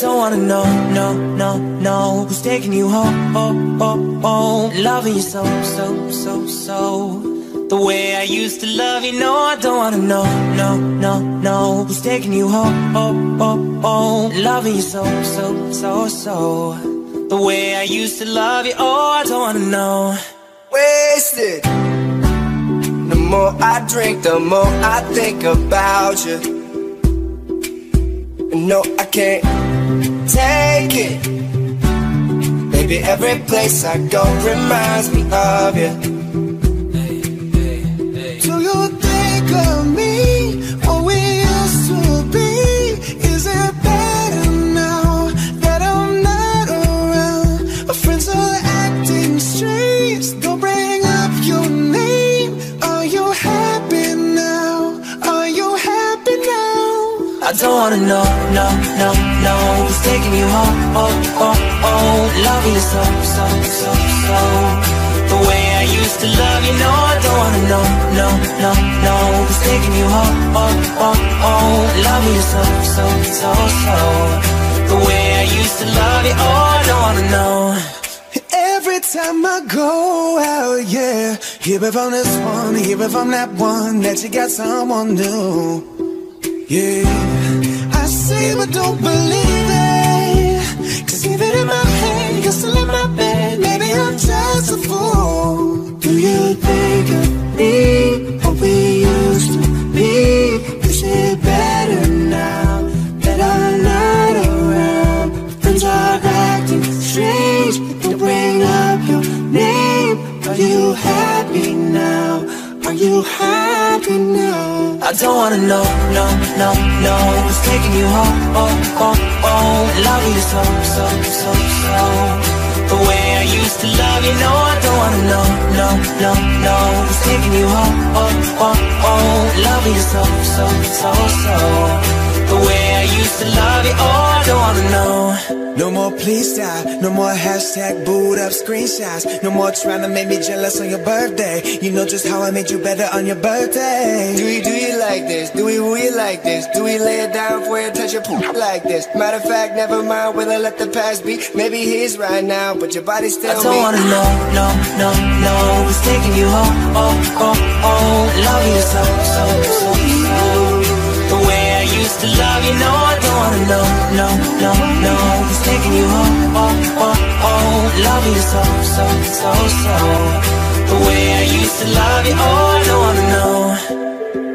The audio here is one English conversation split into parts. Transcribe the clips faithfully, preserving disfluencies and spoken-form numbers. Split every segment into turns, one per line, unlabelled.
don't wanna know, no, no, no, who's taking you home, oh, oh, oh, loving you so, so, so, so, the way I used to love you. No, I don't wanna know, no, no, no, who's taking you home, oh, oh, oh, loving you so, so, so, so, the way I used to love you. Oh, I don't wanna know.
Wasted. The more I drink, the more I think about you. No, I can't take it. Baby, every place I go reminds me of you.
Hey, hey, hey.
Do you think of me, what we used to be? Is it better now that I'm not around? My friends are acting strange, don't bring up your name. Are you happy now? Are you happy now?
I don't wanna know, no, no, no, who's taking you home, oh, oh, oh, loving you so, so, so, so, the way I used to love you. No, I don't wanna know, no, no, no, who's taking you home, oh, oh, oh, loving you so, so, so, so, the way I used to love you. Oh, I don't wanna know.
Every time I go out, yeah, hear it from this one, hear it from that one, that you got someone new. Yeah, I see but don't believe it, cause even in my head, you're still in my bed. Maybe I'm just a fool. Do you think of me, what we used to be? Is it better now that I'm not around? Friends are acting strange, don't bring up your name. Are you happy now? Are you happy now?
I don't wanna know, no, no, no, who's taking you home, oh, oh, oh, loving you so, so, so, so, the way I used to love you. No, I don't wanna know, no, no, no, who's taking you home, oh, oh, oh, loving you so, so, so, so, the way I used to love you. Oh, I don't wanna know.
No more please stop, no more hashtag boot up screenshots. No more trying to make me jealous on your birthday. You know just how I made you better on your birthday. Do we do you like this? Do we woo you like this? Do we lay it down for you, touch your poop like this? Matter of fact, never mind, will I let the past be? Maybe he's right now, but your body's still me.
I don't wanna know, no, no, no, who's taking you home, oh, oh, oh, loving you so, so, so, so, the way I used to love you. No, I don't wanna know, no, no, no, who's taking you home, oh, oh, oh, loving you so, so, so, so, the way I used to love you. Oh, I don't wanna know.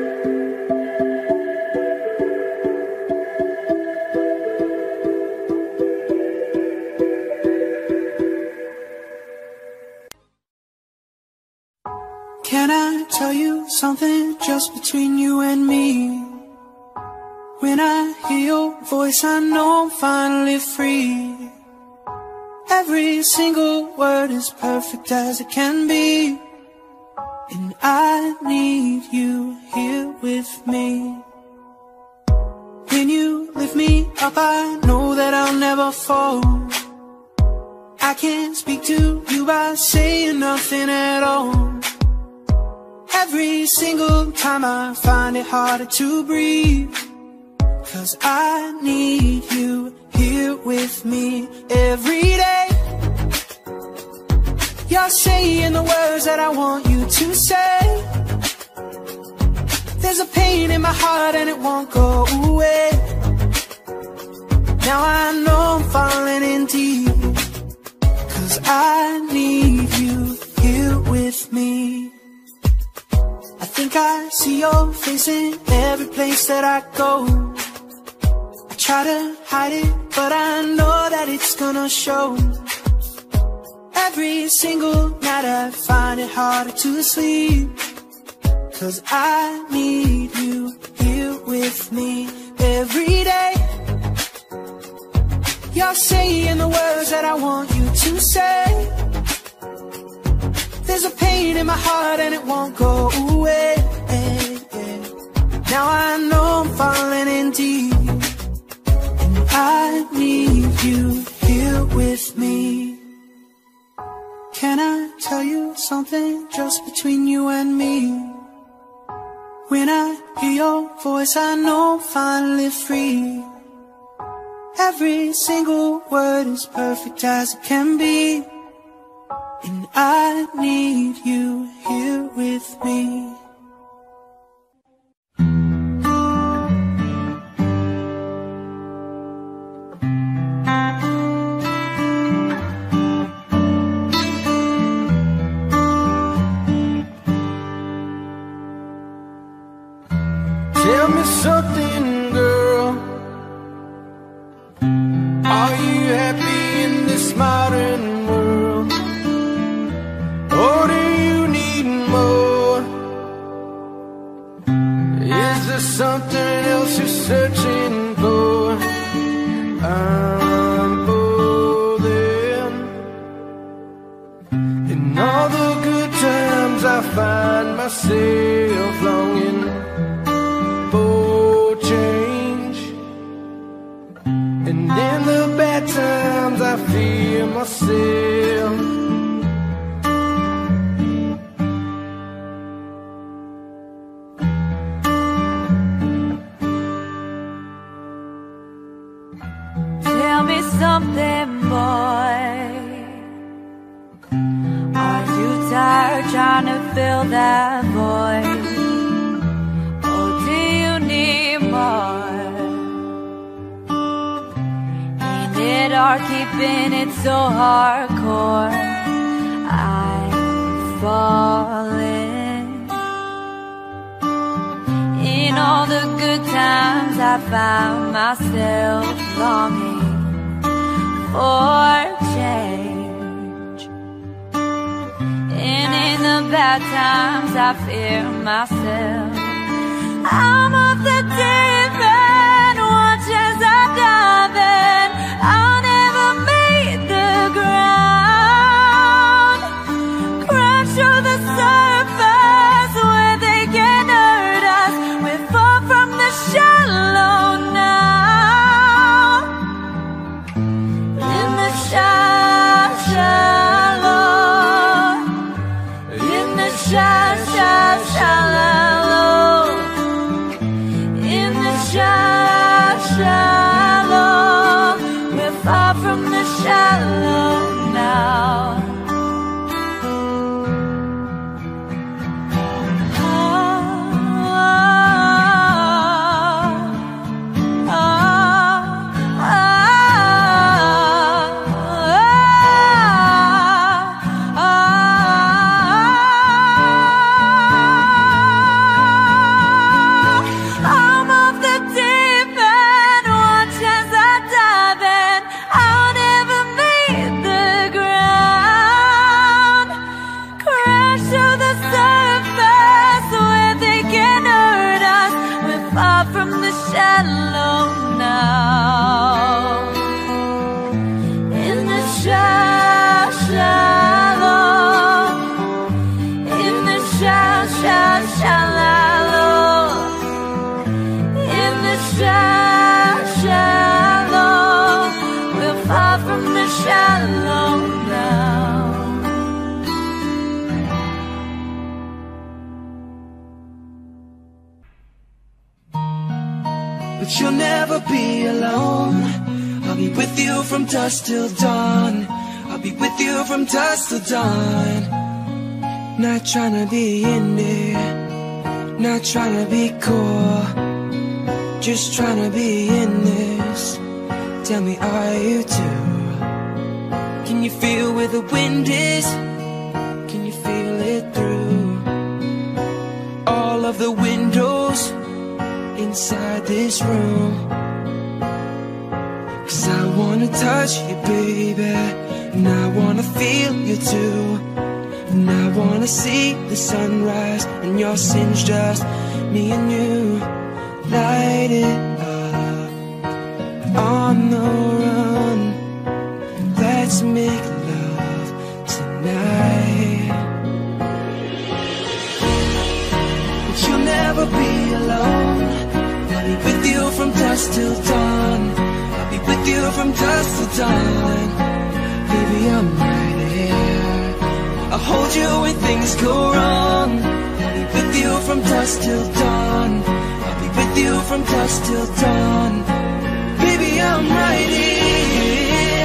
Can I tell you something just between you and me? When I hear your voice, I know I'm finally free. Every single word is perfect as it can be, and I need you here with me. When you lift me up, I know that I'll never fall. I can't speak to you by saying nothing at all. Every single time I find it harder to breathe, 'cause I need you here with me every day. You're saying the words that I want you to say. There's a pain in my heart and it won't go away. Now I know I'm falling in deep, 'cause I need you here with me. I think I see your face in every place that I go. I try to hide it, but I know that it's gonna show. Every single night I find it harder to sleep, 'cause I need you here with me every day. You're saying the words that I want you to say. There's a pain in my heart and it won't go away. Now I know I'm falling in deep, and I need you here with me. Can I tell you something just between you and me? When I hear your voice, I know I'm finally free. Every single word is perfect as it can be, and I need you here with me.
Tell me something, girl. Are you happy in this modern world? Or do you need more? Is there something else you're searching for? I'm bothering. In all the good times I find myself longing for change, and in the bad times I fear myself.
Tell me something, boy. Are you tired trying to fill that void? Ain't it hard keeping it so hardcore? I'm falling. In all the good times I found myself longing for change, and in the bad times I fear myself. I'm off the deep end, watch as I dive in. I'll never meet the ground. Crash through the surface where they can hurt us. We fall from the shallow now. In the shallow, shallow. In the shallow, shallow, shallow. Shallow, shallow, we're far from the shallow now. Oh, oh, oh, oh, oh, oh. I'm off the deep end, watch as I dive in. I'll never meet the ground. Crash through the surface where they can hurt us. We're far from the shallow now. In the shallow, shallow. In the shallow, shallow, shallow. In the shallow, shallow, we're far from the shallow now.
But you'll never be alone. I'll be with you from dusk till dawn. I'll be with you from dusk till dawn. Not trying to be in there, not trying to be cool, just trying to be in this. Tell me, are you too? Can you feel where the wind is? Can you feel it through all of the windows inside this room? 'Cause I wanna touch you, baby, and I wanna feel you too. And I wanna see the sunrise and your sins, just me and you. Light it up on the run. Let's make love tonight. But you'll never be alone. I'll be with you from dusk till dawn. I'll be with you from dusk till dawn. Baby, I'm right here. I'll hold you when things go wrong. I'll be with you from dusk till dawn. I'll be with you from dusk till dawn. Baby,
I'm right here.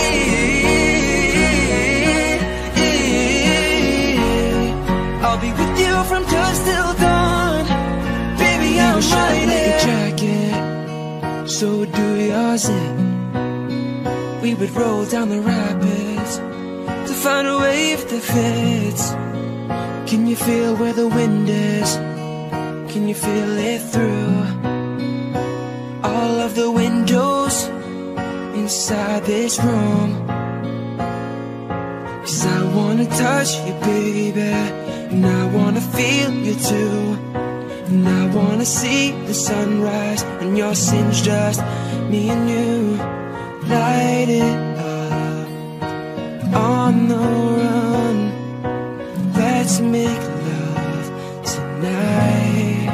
I'll be with you from dusk till dawn. Baby, I'm right here. Like a jacket, so do yours. We would roll down the rapids to find a wave that fits. Can you feel where the wind is? Can you feel it through all of the windows inside this room? 'Cause I wanna touch you, baby, and I wanna feel you too. And I wanna see the sunrise and your sins, just me and you. Light it up on the run. Let's make love tonight.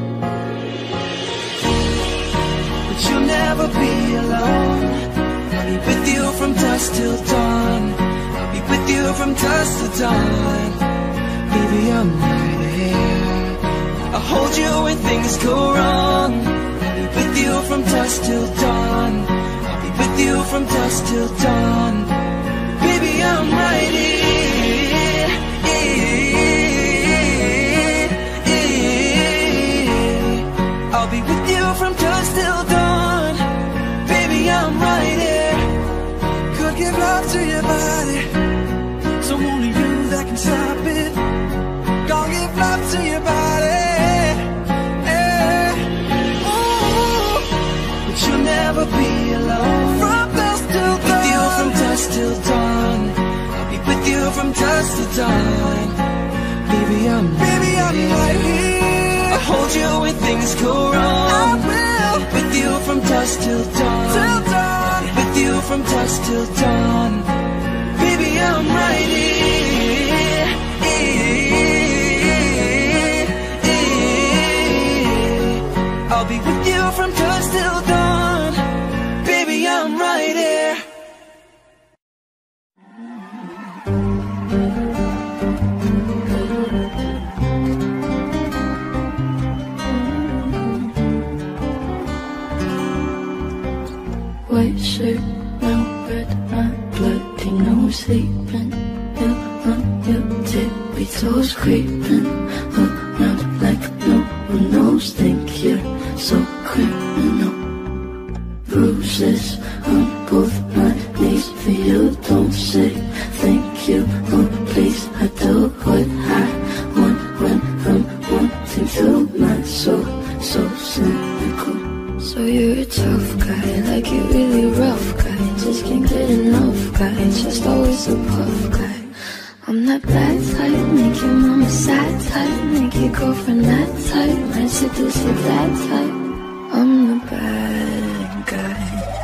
But you'll never be alone. I'll be with you from dusk till dawn. I'll be with you from dusk till dawn. Baby, I'm right here. I'll hold you when things go wrong. I'll be with you from dusk till dawn. I'll be with you from dusk till dawn. Baby, I'm right here. I'll be with you from dusk till dawn. Baby, I'm right here. Could give love to your body, so only you that can stop it. Gonna give love to your body, yeah. Ooh. But you'll never be alone. From dusk till dawn. With you from dusk till dawn. I'll be with you from dusk till dawn. Baby, I'm Baby, I'm right here. I'll hold you when things go wrong. I will. With you from dusk till dawn. Till dawn. With you from dusk till dawn. Baby, I'm right here. I'll be with you from dusk till dawn. Baby, I'm right here.
White shirt, no red, my bloody no sleeping. You on your tippy toes creeping around like no one knows. Think you're so criminal. Bruises on both my knees for you. Don't say thank you, oh please. I do what I want when I'm wanting to. My soul so cynical. So you're a tough guy, like you're really rough guy. Just can't get enough guy, just always a puff guy. I'm that bad type, make your mama sad type, make your girlfriend that type, might seduce your dad type. I'm the bad guy.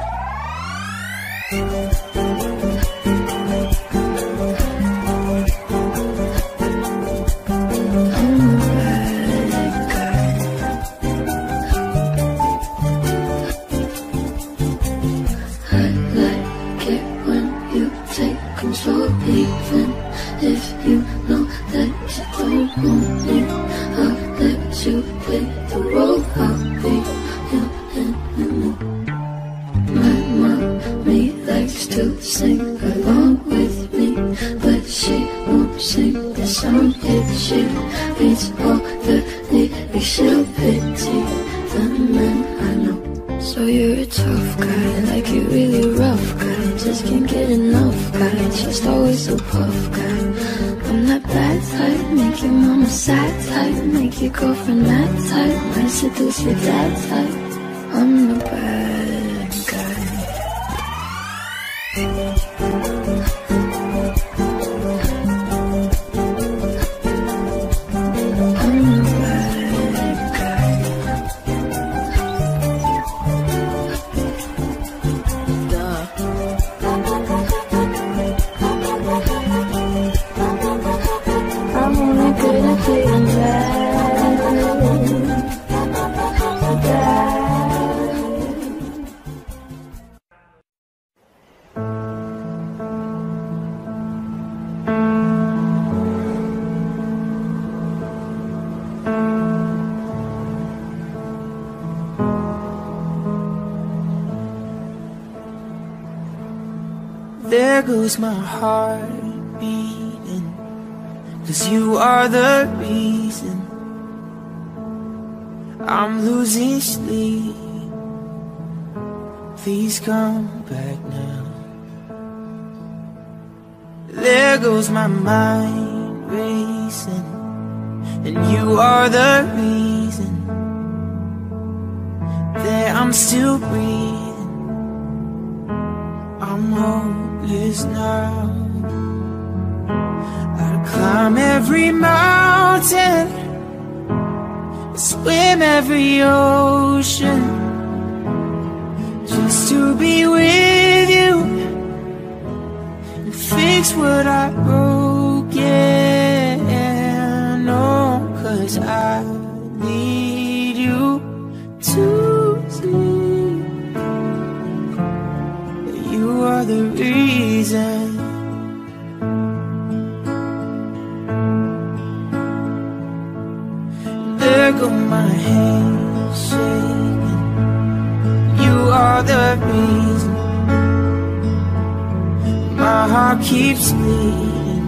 Even if you know that you don't want me, I'll let you play the role. I'll be your animal. My mommy likes to sing along with me, but she won't sing the song if she reads all the lyrics. She'll pity the men I know. So you're a tough guy, like you're really rough guy. Just can't get enough guy, just always a puff guy. I'm that bad type, make your mama sad type, make your girlfriend that type, might seduce your dad type. I'm the bad guy.
There goes my heart beating, 'cause you are the reason I'm losing sleep. Please come back now. There goes my mind racing, and you are the reason that I'm still breathing. I'm hopeless now. I'd climb every mountain, swim every ocean, just to be with you and fix what I broke. Yeah, no, 'cause I need you to see that you are the reason. There go my hands shaking, you are the reason my heart keeps bleeding.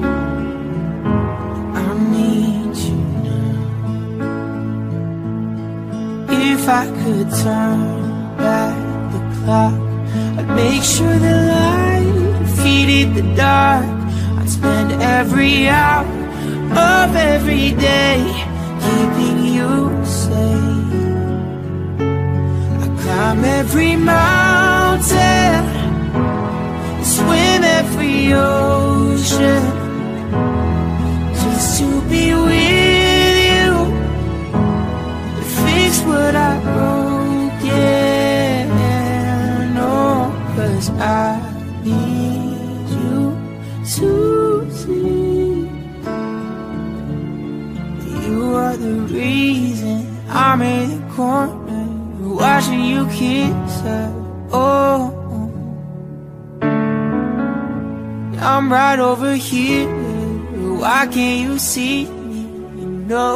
I need you now. If I could turn back the clock, I'd make sure the light defeated the dark. I'd spend every hour of every day keeping you safe. I climb every mountain, swim every ocean, just to be with you, fix what I broke. Yeah, no, 'cause I need you to see you are the reason I'm in the corner watching you kiss her. Oh, I'm right over here. Why can't you see me? You know,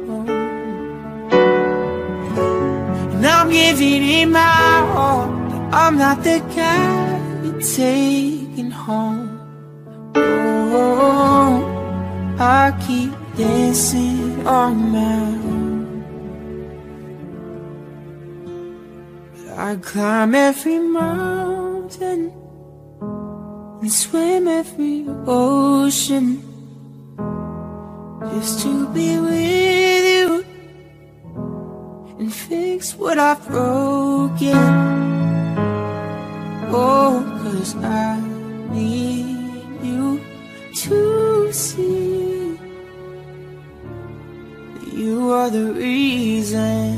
and I'm giving it my all, but I'm not the guy you're taking home. Oh, I keep dancing on my own. I climb every mountain and swim every ocean, just to be with you and fix what I've broken. Oh, 'cause I need you to see you are the reason.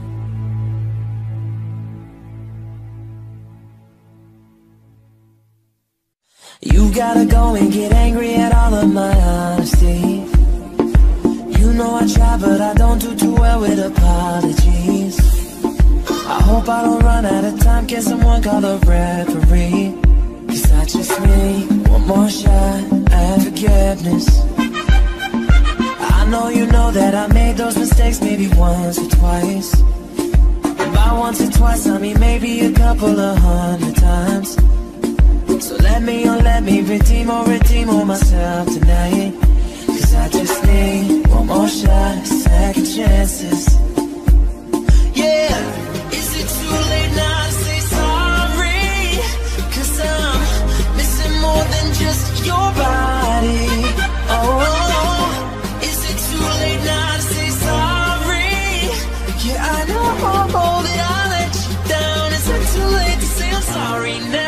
You gotta go and get angry at all of my honesty. You know I try, but I don't do too well with apologies. I hope I don't run out of time. Can someone call the referee? 'Cause I just need one more shot at forgiveness. I know you know that I made those mistakes maybe once or twice. And by once or twice I mean maybe a couple of hundred times. So let me, oh let me redeem or redeem on myself tonight. 'Cause I just need one more shot, second chances. Yeah, is it too late now to say sorry? 'Cause I'm missing more than just your body. Oh, is it too late now to say sorry? Yeah, I know that I let you down. Is it too late to say I'm sorry now?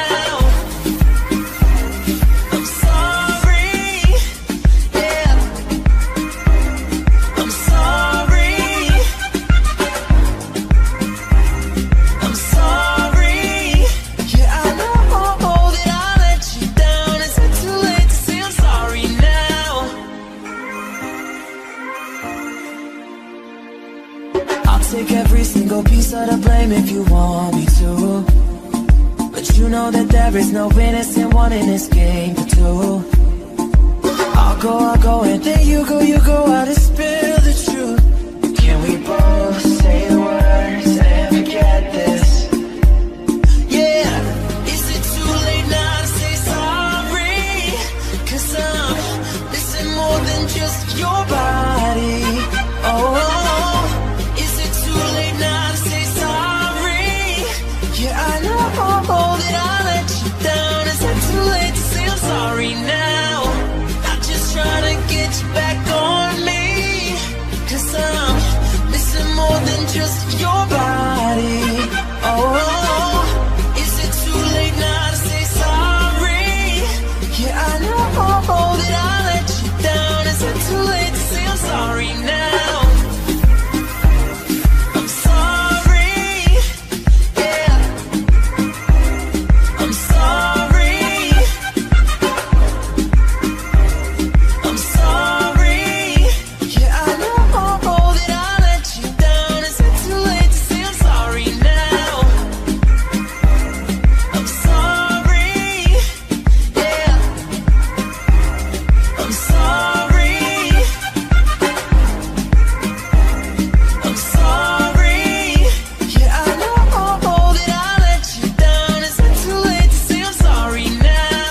Take every single piece of the blame if you want me to, but you know that there is no innocent one in this game for two. I'll go, I'll go, and then you go, you go out and spill the truth. Can we both say the words and forget this? Yeah, is it too late now to say sorry? I'm missing more than just your body. Oh, is it too late now to say sorry? Yeah, I know that I let you down. Is it too late to say I'm sorry now? I'm just trying to get you back on me, 'cause I'm missing more than just your body. Oh, is it too late now to say sorry? Yeah, I know that I let you down. Is it too late to say I'm sorry now? I'm sorry, yeah. I'm sorry. I'm sorry. Yeah, I know that I let you down. Is it too late to say I'm sorry now? I'm sorry, yeah. I'm sorry. I'm sorry. Yeah, I know that I let you down. Is it too late to say I'm sorry now?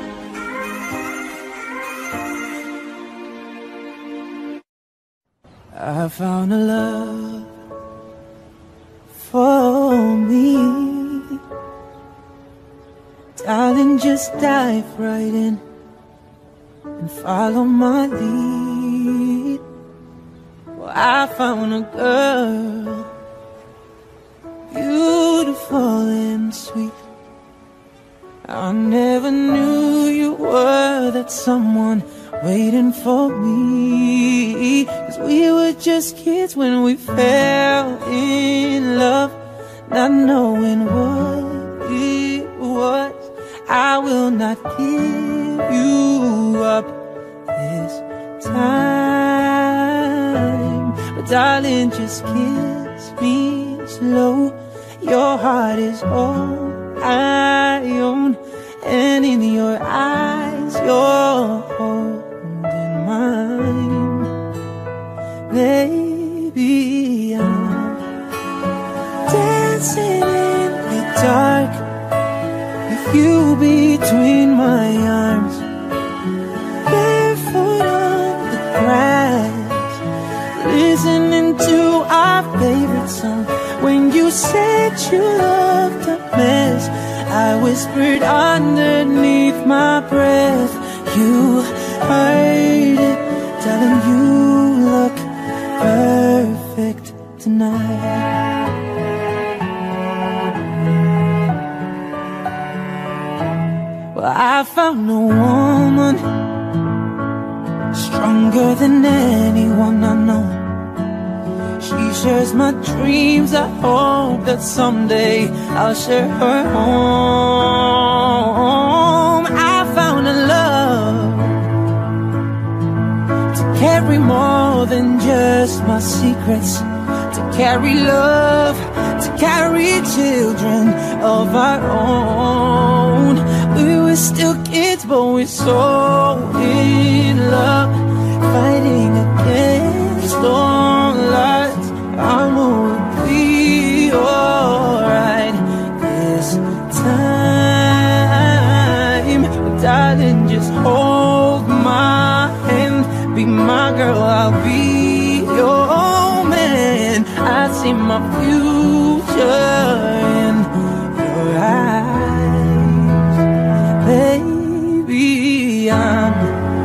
I found a love for me. Darling, just dive right in and follow my lead. Well, I found a girl, beautiful and sweet. I never knew you were that someone waiting for me, 'cause we were just kids when we fell in love, not knowing what it was. I will not give you up this time, but darling, just kiss me slow. Your heart is all I own, and in your eyes you're holding mine. Baby, I'm dancing in the dark with you between my arms, barefoot on the grass, listening to our favorite song. When you said you loved a mess, I whispered underneath my breath. You heard it, telling you look perfect tonight. Well, I found a woman stronger than anyone I know. She shares my dreams. I hope that someday I'll share her home. I found a love to carry more than just my secrets, to carry love, to carry children of our own. We were still kids, but we're so in love, fighting against all odds. I'm gonna be alright this time. But darling, just hold my hand, be my girl, I'll be your man. I see my future in your eyes. Baby, I'm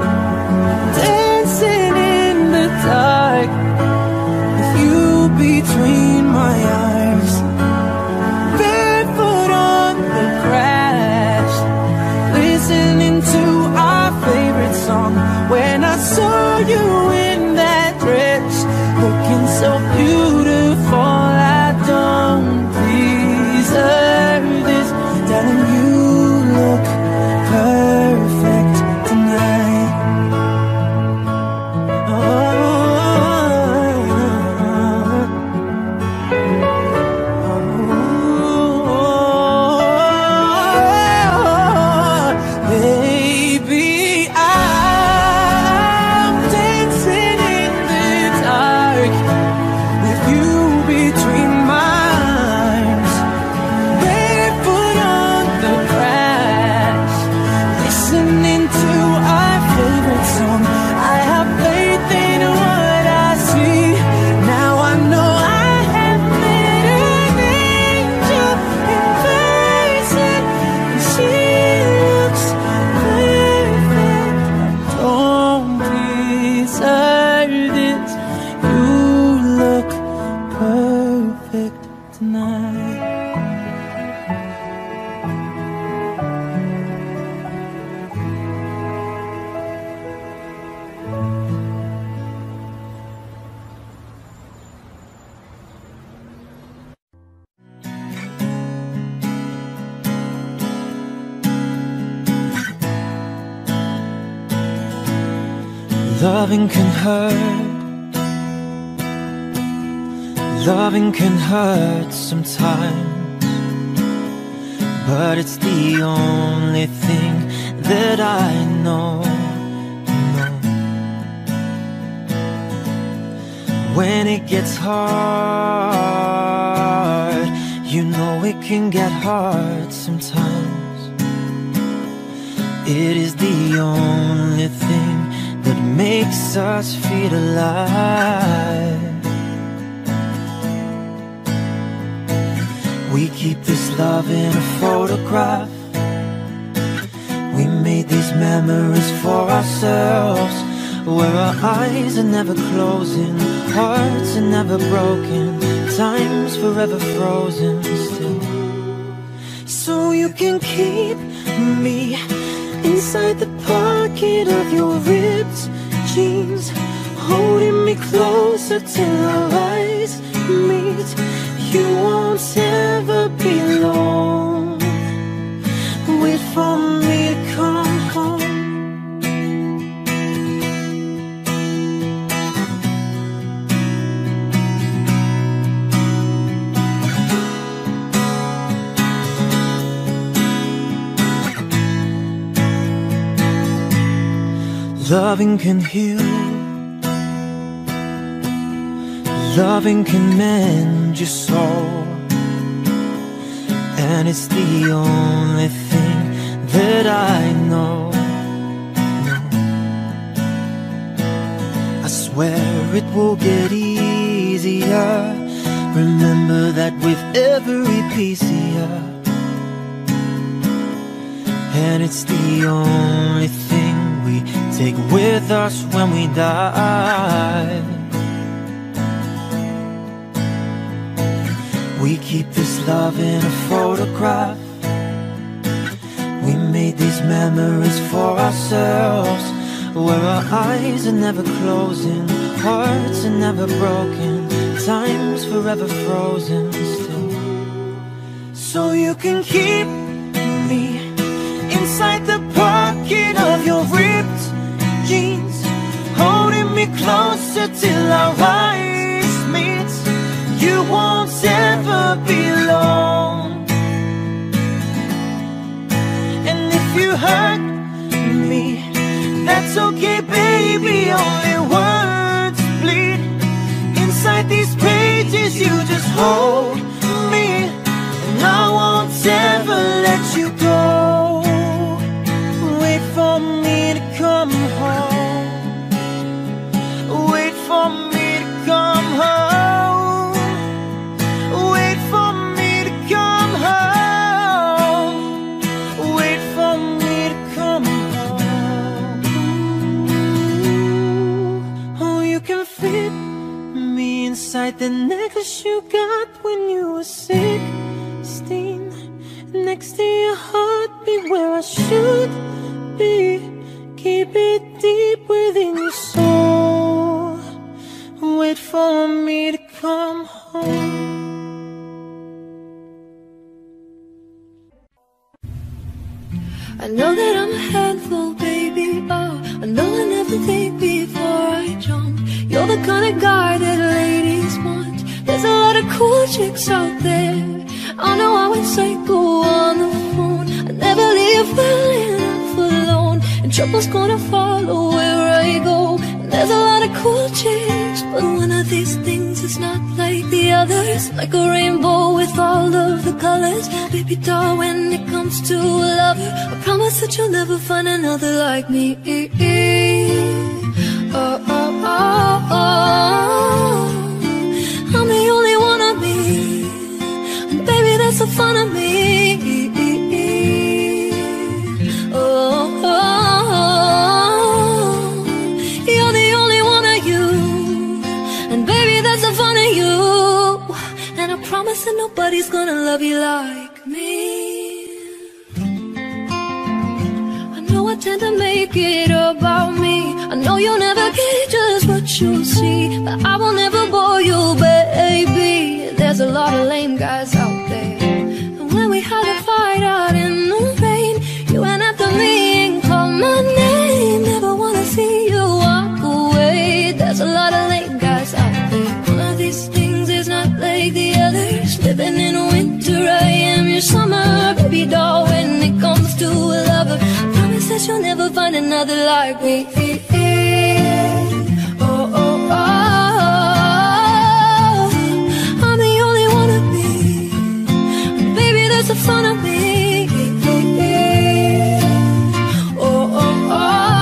dancing in the dark with you between my arms, barefoot on the grass, listening to our favorite song. When I saw you in that dress, looking so beautiful, I don't deserve this, telling you look perfect tonight. Oh, baby, I'm dancing
tonight. Loving can hurt. Loving can hurt sometimes, but it's the only thing that I know. know. When it gets hard, you know it can get hard sometimes. It is the only thing that makes us feel alive. We keep this love in a photograph. We made these memories for ourselves, where our eyes are never closing, hearts are never broken, time's forever frozen still. So you can keep me inside the pocket of your ripped jeans, holding me closer till our eyes meet. You won't ever be alone. Wait for me to come home. Loving can heal. Loving can mend your soul, and it's the only thing that I know. I swear it will get easier. Remember that with every piece of you, and it's the only thing we take with us when we die. We keep this love in a photograph. We made these memories for ourselves, where our eyes are never closing, hearts are never broken, time's forever frozen still. So you can keep me inside the pocket of your ripped jeans, holding me closer till our eyes meet. You won't ever be alone. And if you hurt me, that's okay, baby. Only words bleed inside these pages. You just hold me, and I won't ever let you go. Wait for me to come home. Wait for me to come home. Inside the necklace you got when you were sixteen, next to your heartbeat where I should be. Keep it deep within your soul. Wait for me to come home.
I know that I'm a handful, baby. Oh, I know I never think before I jump. You're the kind of guy that ladies want. There's a lot of cool chicks out there. I know I went psycho on the phone. I never leave well enough alone, and trouble's gonna follow where I go. And there's a lot of cool chicks, but one of these things is not like the others. Like a rainbow with all of the colors. Baby doll, when it comes to a lover, I promise that you'll never find another like me. Oh, oh, oh, oh. I'm the only one of me, and baby, that's the fun of me. Oh, oh, oh. You're the only one of you, and baby, that's the fun of you. And I promise that nobody's gonna love you like me. I know I tend to make it about me. I know you'll never get just what you see, but I will never bore you, baby. There's a lot of lame guys out there, and when we had a fight out in the rain, you went after me and called my name. Never wanna see you walk away. There's a lot of lame guys out there. One of these things is not like the others. Living in winter, I am your summer baby doll. When it comes to a lover, I promise that you'll never find another like me. Oh, oh, oh, I'm the only one of me. Baby, that's the fun of me. Oh, oh,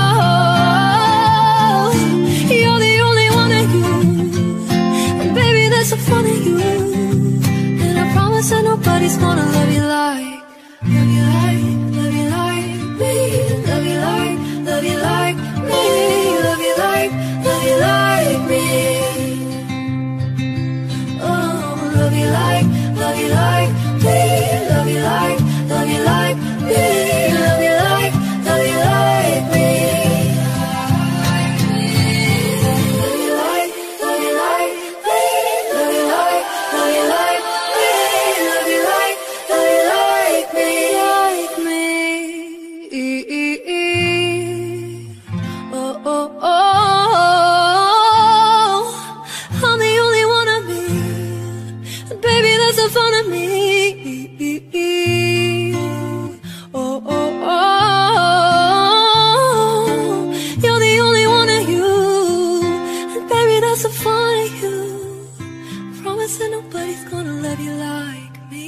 oh, you're the only one of you. And baby, that's the fun of you. And I promise that nobody's gonna love you like, love you like, love you like me. Love you like, love you like me. Love you like, love you like me. Oh, love you like, love you like me. Love you like, love you like me. Love you like, love you like me. Love you like, love you like me. Love you like, love you like me. Love you like, love you like me. Like me. Oh, oh, oh, I'm the only one of me. Baby, that's the fun of me. Oh, oh, oh, you're the only one of you. And baby, that's the fun of you. Promise that nobody's gonna love you like me.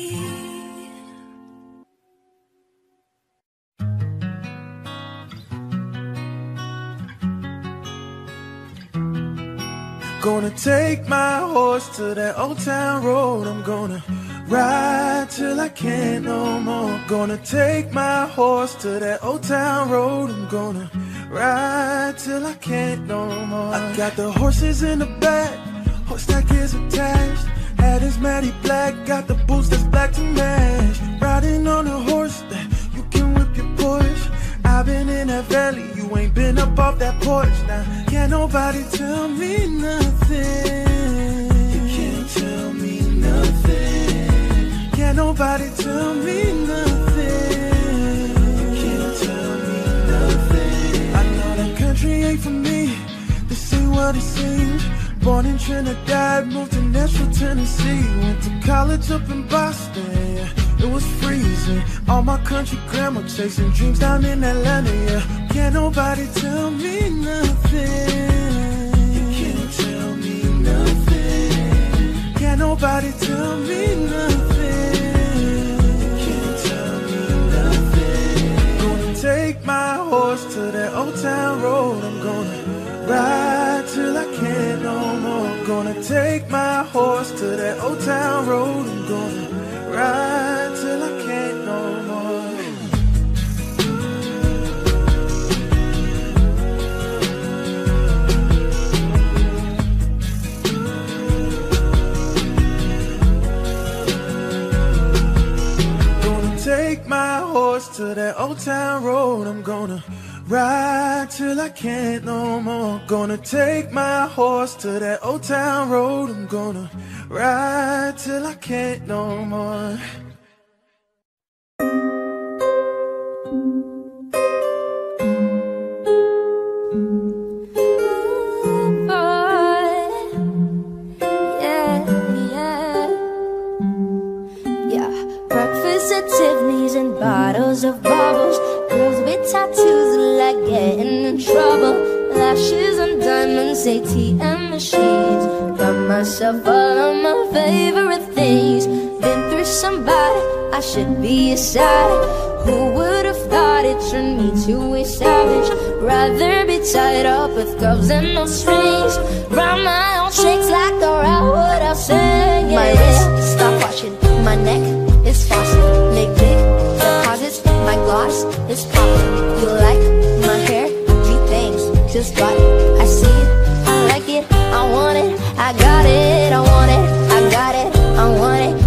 Gonna take my horse to that old town road. I'm gonna ride till I can't no more. Gonna take my horse to that old town road. I'm gonna ride till I can't no more. I got the horses in the back, horse stack is attached. Hat is matty black, got the boots that's black to match. Riding on a horse that you can whip your Porsche. I've been in that valley, you ain't been up off that porch. Now, can't nobody tell me nothing. You can't tell me nothing. Can't nobody tell me nothing. You can't tell me nothing. I know that country ain't for me, this ain't what it seems. Born in Trinidad, moved to Nashville, Tennessee. Went to college up in Boston, yeah. It was freezing. All my country grandma chasing dreams down in Atlanta, yeah. Can't nobody tell me nothing. You can't tell me nothing. Can't nobody tell me nothing. You can't tell me nothing. Gonna take my horse to that old town road. I'm gonna ride till I can't no more. Gonna take my horse to that old town road. I'm gonna ride till I can't no more. Gonna take my horse to that old town road. I'm gonna ride till I can't no more. Gonna take my horse to that old town road. I'm gonna ride till I can't no more.
Tiffany's and bottles of bubbles. Girls with tattoos like getting in trouble. Lashes and diamonds, A T M machines. Got myself all of my favorite things. Been through somebody, I should be a side. Who would have thought it turned me to a savage? Rather be tied up with gloves and no strings. Round my own shakes like a railroad, I'll sing. My wrist, stop watching. My neck is frosted. Make big deposits. My gloss is popping. You like my hair? Three things, just got it. I see it, I like it, I want it. I got it, I want it, I got it, I want it.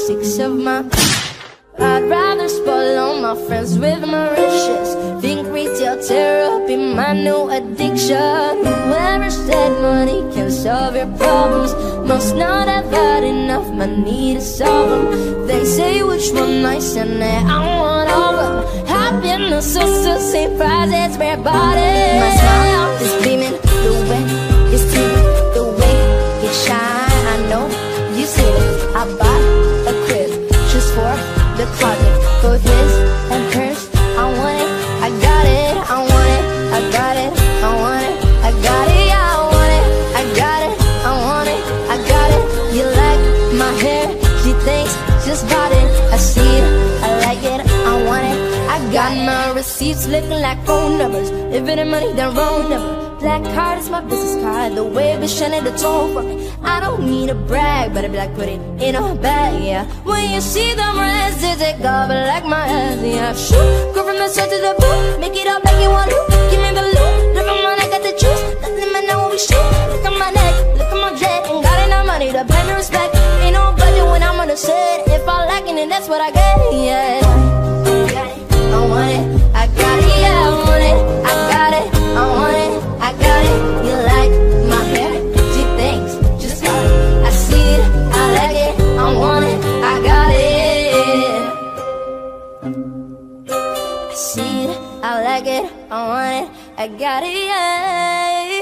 six of my. I'd rather spoil all my friends with my riches. Think retail therapy, my new addiction. Whoever said money can solve your problems must not have had enough money to solve them. They say which one nice and I want all of them. Happiness is the same price as rare body. My smile is beaming, the way it's steaming, the way it shine. I know you see it. I bought a crib just for the closet, both his and hers. I want it, I got it, I want it, I got it, I want it, I got it, yeah, I want it, I got it, I want it, I got it. You like my hair, she thinks just bought it. I see it, I like it, I want it, I got my receipts looking like phone numbers. If it ain't money, then wrong number. Black card is my business card, the way it be shining the tone for me. I don't need a brag, but I be like, put it in a bag, yeah. When you see them reds, they take off like my ass, yeah. Shoot, go from the sun to the boot, make it up like you want to. Give me the loot, never mind, I got the juice. Nothing man know when we shoot. Look at my neck, look at my jet, ain't got enough money to pay me respect. Ain't no budget when I'm on the set. If I like it, then that's what I get, yeah. I want it, I got it, yeah, I want it, I got it, I want it, I got it. You like my hair, she thinks just got it. I see it, I like it, I want it, I got it. I see it, I like it, I want it, I got it, yeah.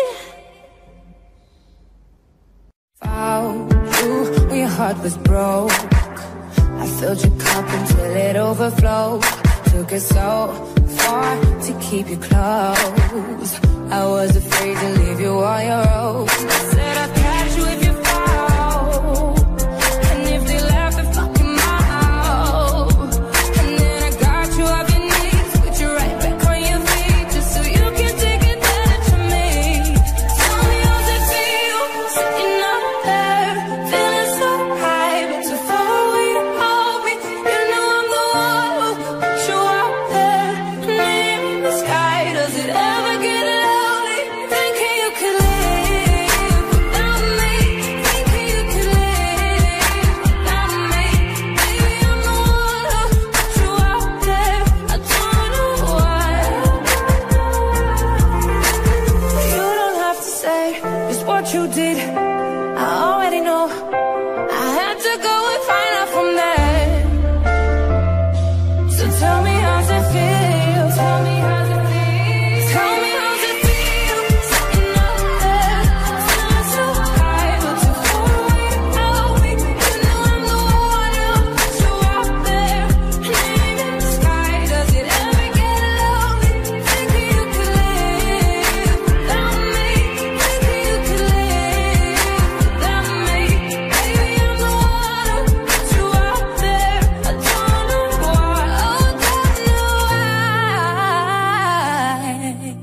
Found you when your heart was broke. I filled your cup until it overflowed. Took it so far to keep you close. I was afraid to leave you on your own. Said I'd catch you if you fall, and if they laugh, they fucking mouth. And then I got you off your knees, put you right back on your feet, just so you can take advantage of me. Tell me how's it feel, sitting up there, feeling so high, but too far away to hold me. You know I'm the one who put you out there, name in the sky. Does it ever get lonely? Thinking you could live without me, thinking you could live without me. Baby, I'm the one who put you out there. I don't know why. You don't have to say just what you did, I already know. I had to go and find out from there. So tell me how's it feel, tell me how's it feel, tell me how's it feel, sitting up there, feeling so high, but too far away to hold me. You know I'm the one who put you out there, name in the sky. Does it ever get lonely? Thinking you could live without me, thinking you could live without me. Baby, I'm the one who put you out there. I don't know why, oh, don't know why.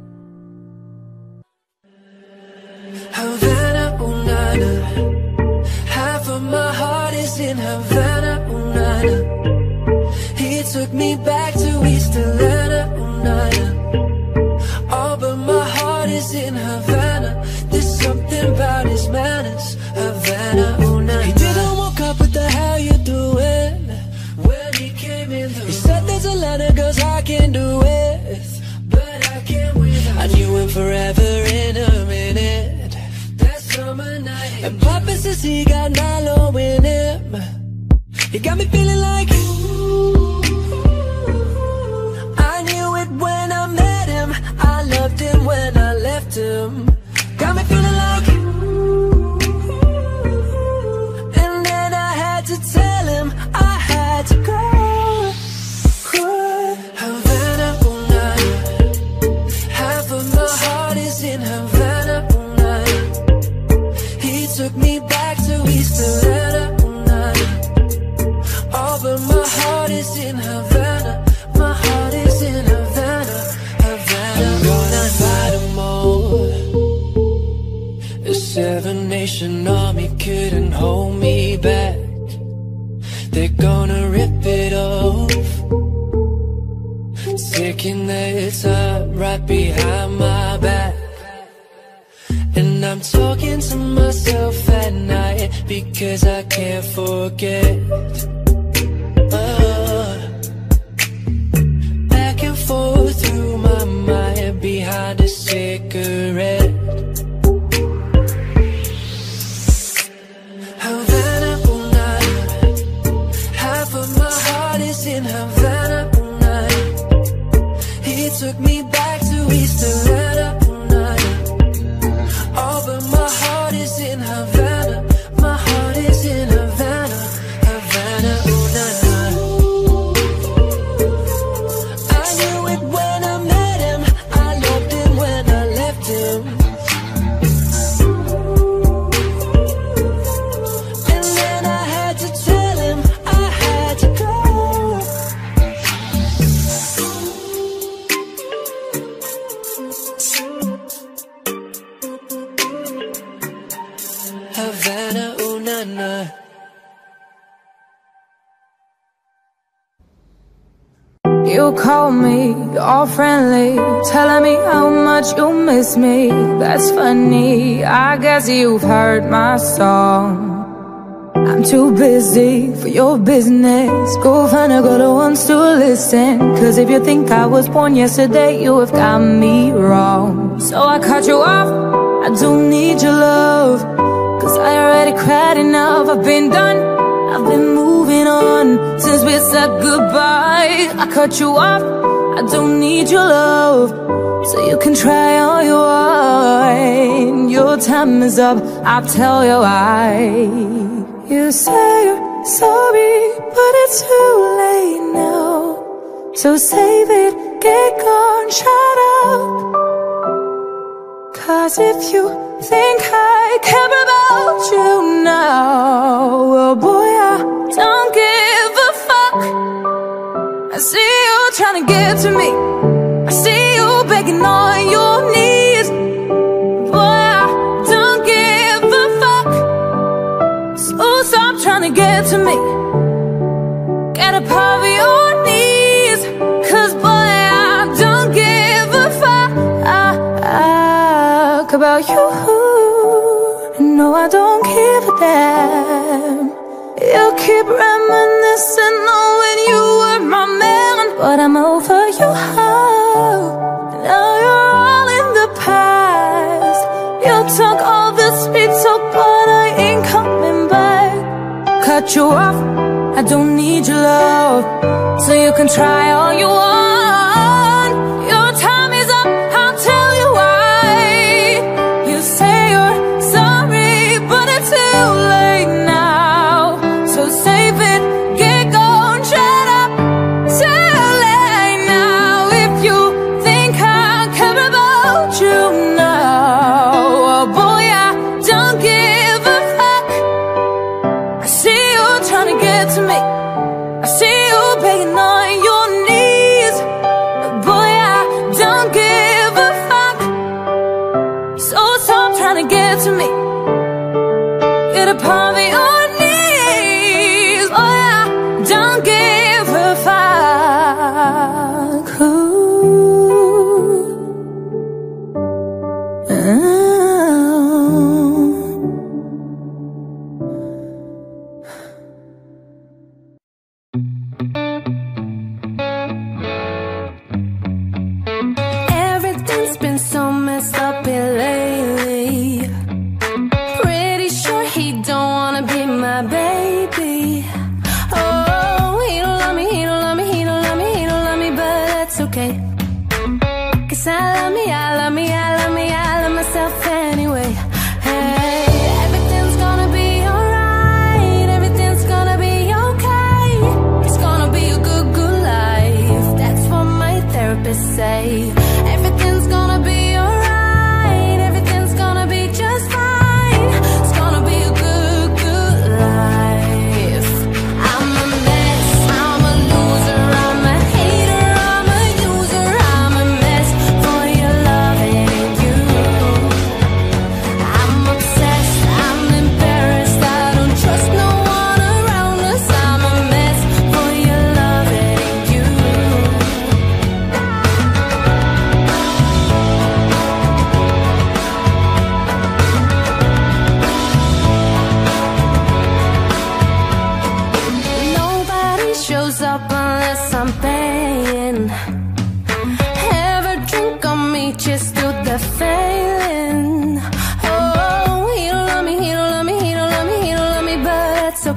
Havana, ooh, nana. Half of my heart is in Havana, ooh, nana. He took me back to East Atlanta, ooh, nana. Oh, but my heart is in Havana. There's something about his manners, Havana, ooh, nana. He didn't walk up, what the hell you doing? When he came in the room, he said there's a lot of girls I can do with, but I can't with her. I knew him forever in a minute. That summer night, and Papa says he got Nilo in him. He got me feeling like I knew it when I met him. I loved him when I left him. Got me feeling like, and then I had to tell him I had to go. Havana, ooh, nana. Half of my heart is in Havana, ooh, nana. He took me back to East Atlanta, ooh, nana. Oh, but my heart is in Havana. My heart is in Havana, Havana. I'm gonna fight 'em all. The Seven Nation Army couldn't hold me back. They're gonna rip it off, sticking their tongue right behind my back. And I'm talking to myself at night
because I can't forget. uh, Back and forth through my mind behind a cigarette. Havana, ooh, nah. Half of my heart is in Havana, ooh, nah. He took me back to East Atlanta, ooh, nah. Oh, but my heart is in Havana. My heart is in Havana, Havana, ooh, nah, nah. I knew it when I met him. I loved him when I left him. And then I had to tell him I had to go. Havana, ooh, nah, nah.
You call me all friendly, telling me how much you miss me. That's funny, I guess you've heard my song. I'm too busy for your business. Go find a girl who wants to listen. Cause if you think I was born yesterday, you have got me wrong. So I cut you off, I don't need your love. Cause I already cried enough, I've been done, I've been moving on since we said goodbye. I cut you off, I don't need your love. So you can try all you want. Your time is up, I'll tell you why. You say you're sorry, but it's too late now. So save it, get gone, shut up. Cause if you think I care about you now, well boy, I don't give a fuck. I see you trying to get to me, I see you begging on your knees. Boy, I don't give a fuck. So stop trying to get to me, get up off your knees. Cause boy, I don't give a fuck about you. No, I don't give a damn. You keep reminiscing on when you were my man, but I'm over you. Now you're all in the past. You took all the sweet talk, but I ain't coming back. Cut you off, I don't need your love. So you can try all you want. Your time is up, I'll tell you why. You say you're sorry, but it's too late now. So save it, get gone, shut up. Too late now. If you think I care about you now, oh boy, I don't give a fuck. I see you trying to get to me, I see you begging on your knees. Boy, I don't give a fuck. So stop trying to get to me, get upon your knees. Boy, I don't give a fuck. Ooh. Oh. Everything's been so messed up here lately. Pretty sure he don't wanna be my baby. Oh, he don't love me, he don't love me, he don't love me, he don't love me, but that's okay. Cause I love me, I love me, I love me, I love myself and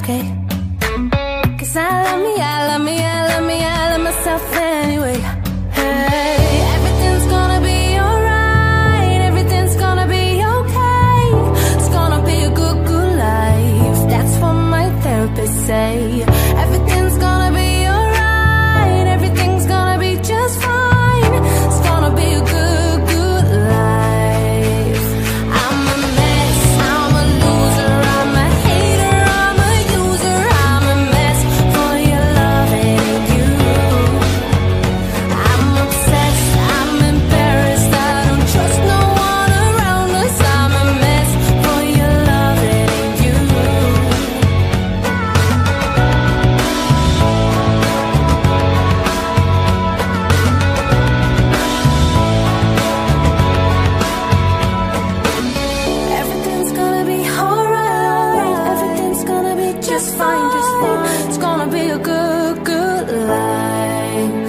okay? Cause I love me, I love me, I love me, I love myself anyway. Hey, everything's gonna be alright, everything's gonna be okay. It's gonna be a good, good life. That's what my therapist say. Everything's gonna be alright, everything's gonna be just fine. It's gonna be a good, good life. I'm a mess, I'm a loser, I'm a hater, I'm a user, I'm a mess for your loving you. I'm obsessed, I'm embarrassed, I don't trust no one around us. I'm a mess for your loving you. Everything's gonna be alright, everything's gonna be just fine, just fine. It's gonna be a good, good life.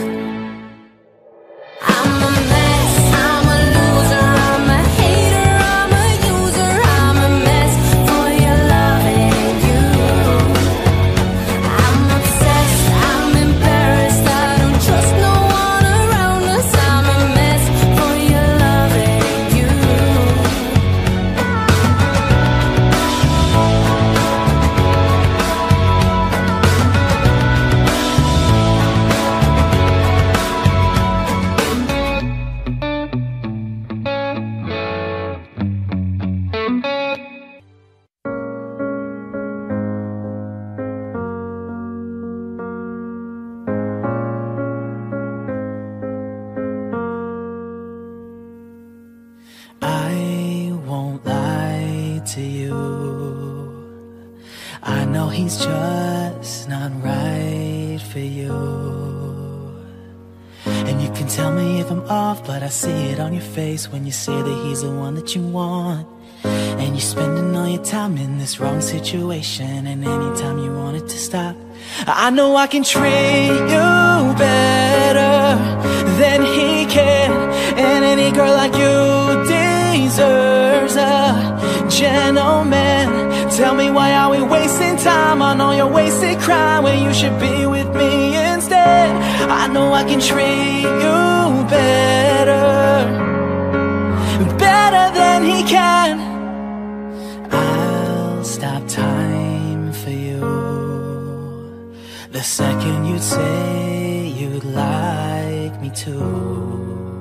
I'm a mess, I'm a loser, I'm a hater, I'm a user, I'm a mess for your loving you. I'm obsessed, I'm embarrassed, I don't trust no one around us. I'm a mess for your loving you.
I won't lie to you. I know he's just not right for you. And you can tell me if I'm off, but I see it on your face when you say that he's the one that you want. And you're spending all your time in this wrong situation, and anytime you want it to stop, I know I can treat you better than he can. And any girl like you deserves a gentleman. Tell me, why are we wasting time on all your wasted crime when you should be with me instead? I know I can treat you better, better than he can. I'll stop time for you the second you'd say you'd like me to.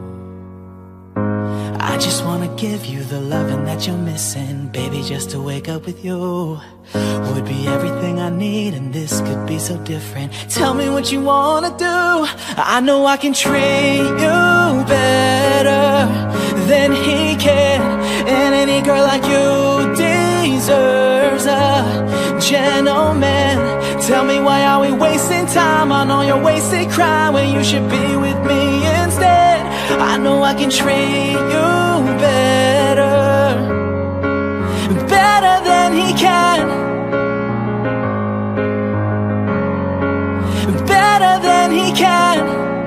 I just wanna give you the loving that you're missing, baby. Just to wake up with you would be everything I need, and this could be so different. Tell me what you wanna do. I know I can treat you better than he can. And any girl like you deserves a gentleman. Tell me, why are we wasting time on all your wasted crime when you should be with me instead? I know I can treat you better, better than he can, better than he can.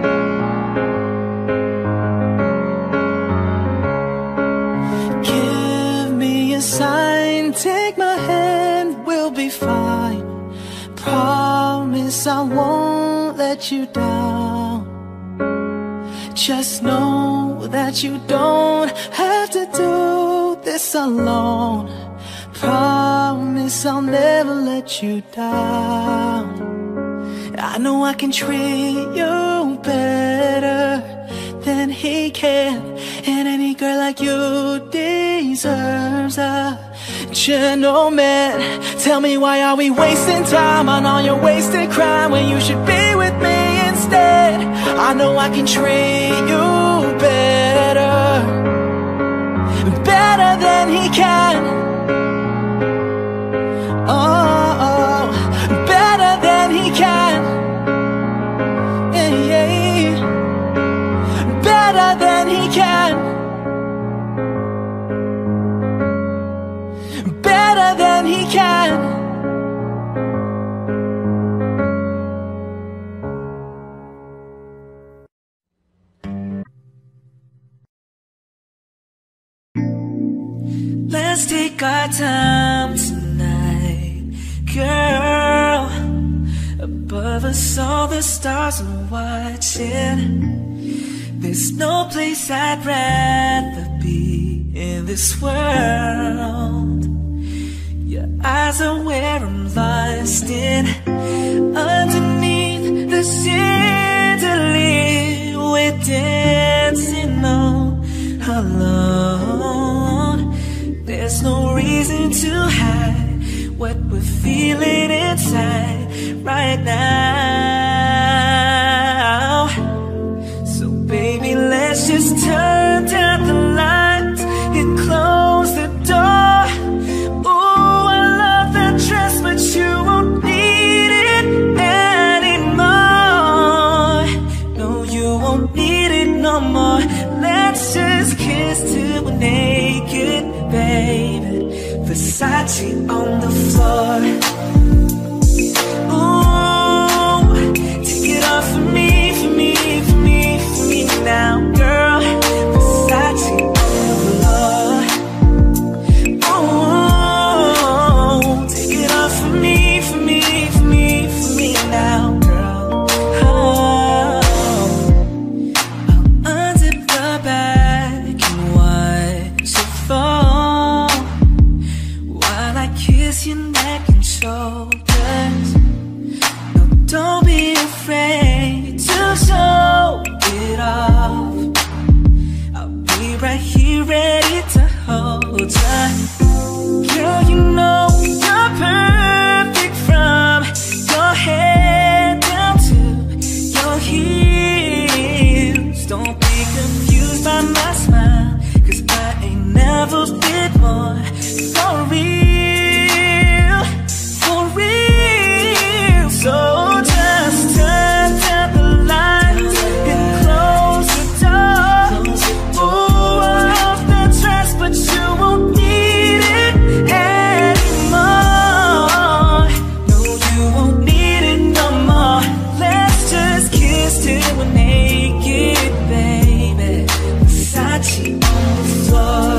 Give me a sign, take my hand, we'll be fine. Promise I won't let you down. Just know that you don't have to do this alone. Promise I'll never let you down. I know I can treat you better than he can. And any girl like you deserves a gentleman. Tell me, why are we wasting time on all your wasted crime when you should be with me instead? I know I can treat you better, better than he can. Oh, oh, better than he can. Yeah, yeah. Better than he can. Better than he can.
Let's take our time tonight, girl. Above us all the stars are watching. There's no place I'd rather be in this world. Your eyes are where I'm lost in. Underneath the chandelier, we're dancing all alone. There's no reason to hide what we're feeling inside right now. So baby, let's just turn down the lights and close the door. Ooh, I love that dress, but you won't need it anymore. No, you won't need it no more. Let's just kiss till we're naked, baby. Versace on the floor. Ooh, take it off for me, for me, for me, for me now, girl. Versace on the floor. Ooh, take it off for me, for me, for me, for me now, girl. Oh, I'll unzip the bag and watch it fall while I kiss your neck and shoulders. No, don't be afraid to show it off. I'll be right here ready to hold ya. Girl, you know you're perfect from your head down to your heels. Don't be confused by my smile, 'cause I ain't never been more for real, for real. So just turn down the lights and close the door. Ooh, I love that dress, but you won't need it anymore. No, you won't need it no more. Let's just kiss till we're naked, baby. Versace on the floor.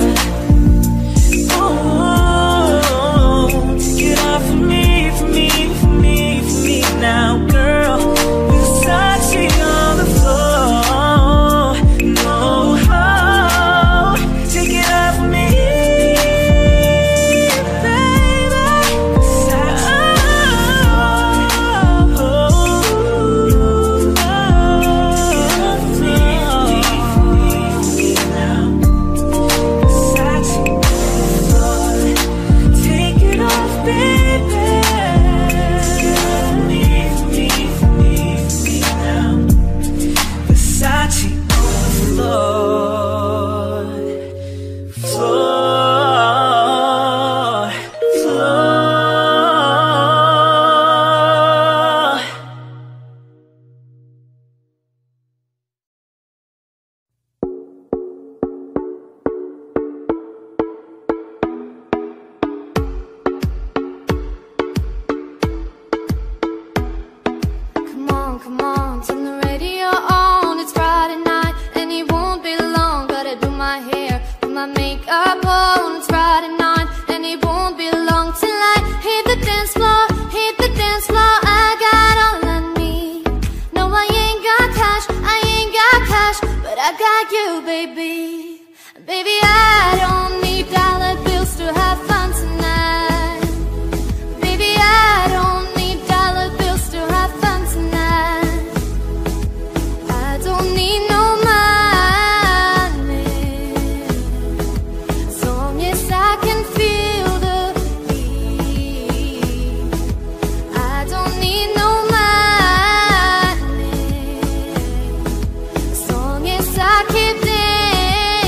Ooh, take it off for me, for me, for me, for me now, girl. Versace on the floor. No, oh, take it off for me, baby. Versace on the floor. For me, for me, for me now. Versace on the floor. Take it off, baby. For me, for me, for me, for me now. Versace on the floor. Floor. Floor.
Come on, come on, turn the radio on. It's Friday night and it won't be long. Gotta do my hair, put my makeup on. It's Friday night and it won't be long till I hit the dance floor, hit the dance floor. I got all I need. No, I ain't got cash, I ain't got cash, but I got you, baby. Baby, I don't need dollar bills to have fun tonight. Baby, I don't need dollar bills to have fun tonight. I don't need no money, as long as I can feel the beat. I don't need no money, as long as I keep dancing.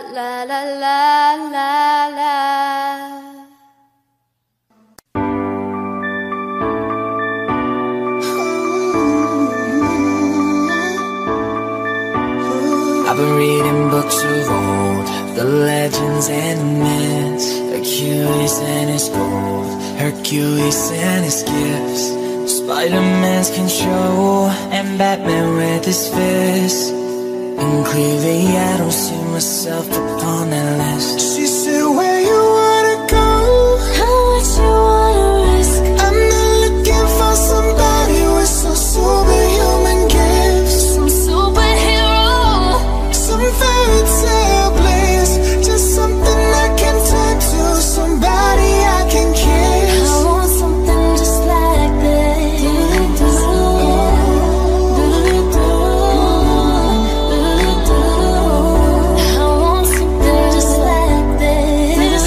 la la la la la.
I've been reading books of old, the legends and the myths, Achilles and his gold, Hercules and his gifts, Spider-Man's control, and Batman with his fists. And clearly I don't see myself upon that list.
She said, where you wanna go?
How much you wanna risk?
I'm not looking for somebody with some superhuman gifts,
Some superhero,
some fairy tale bliss, just something I can turn to, somebody I can kiss.
I want something just like this. I want something just like this.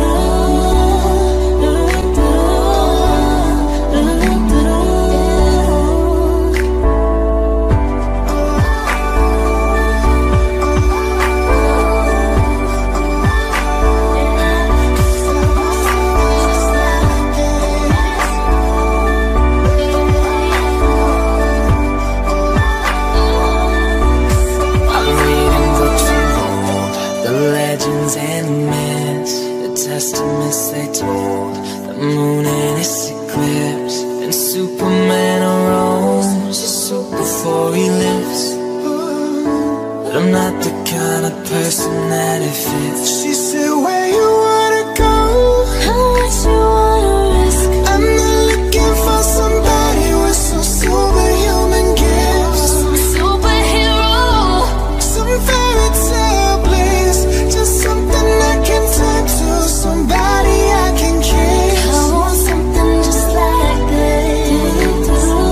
I've been reading books of old, the legends and the myths, the testaments they told, the moon and its eclipse, and Superman arose just so before he lives. But I'm not the kind of person that it fits.
She said, where you wanna go?
How much you wanna risk?
I'm not looking for somebody with some superhuman gifts,
Some superhero,
some fairy tale bliss, just something I can turn to, somebody I can kiss.
I want something just like this.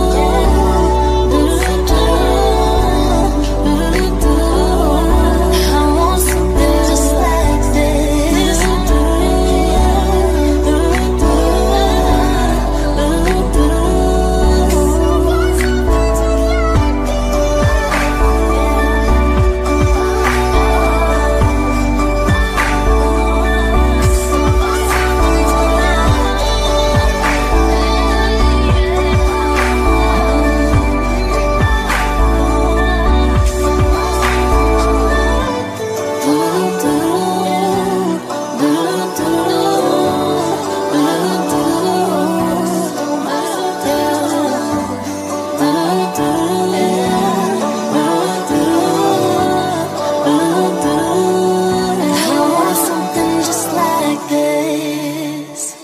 I want something just like this. I want something just like this.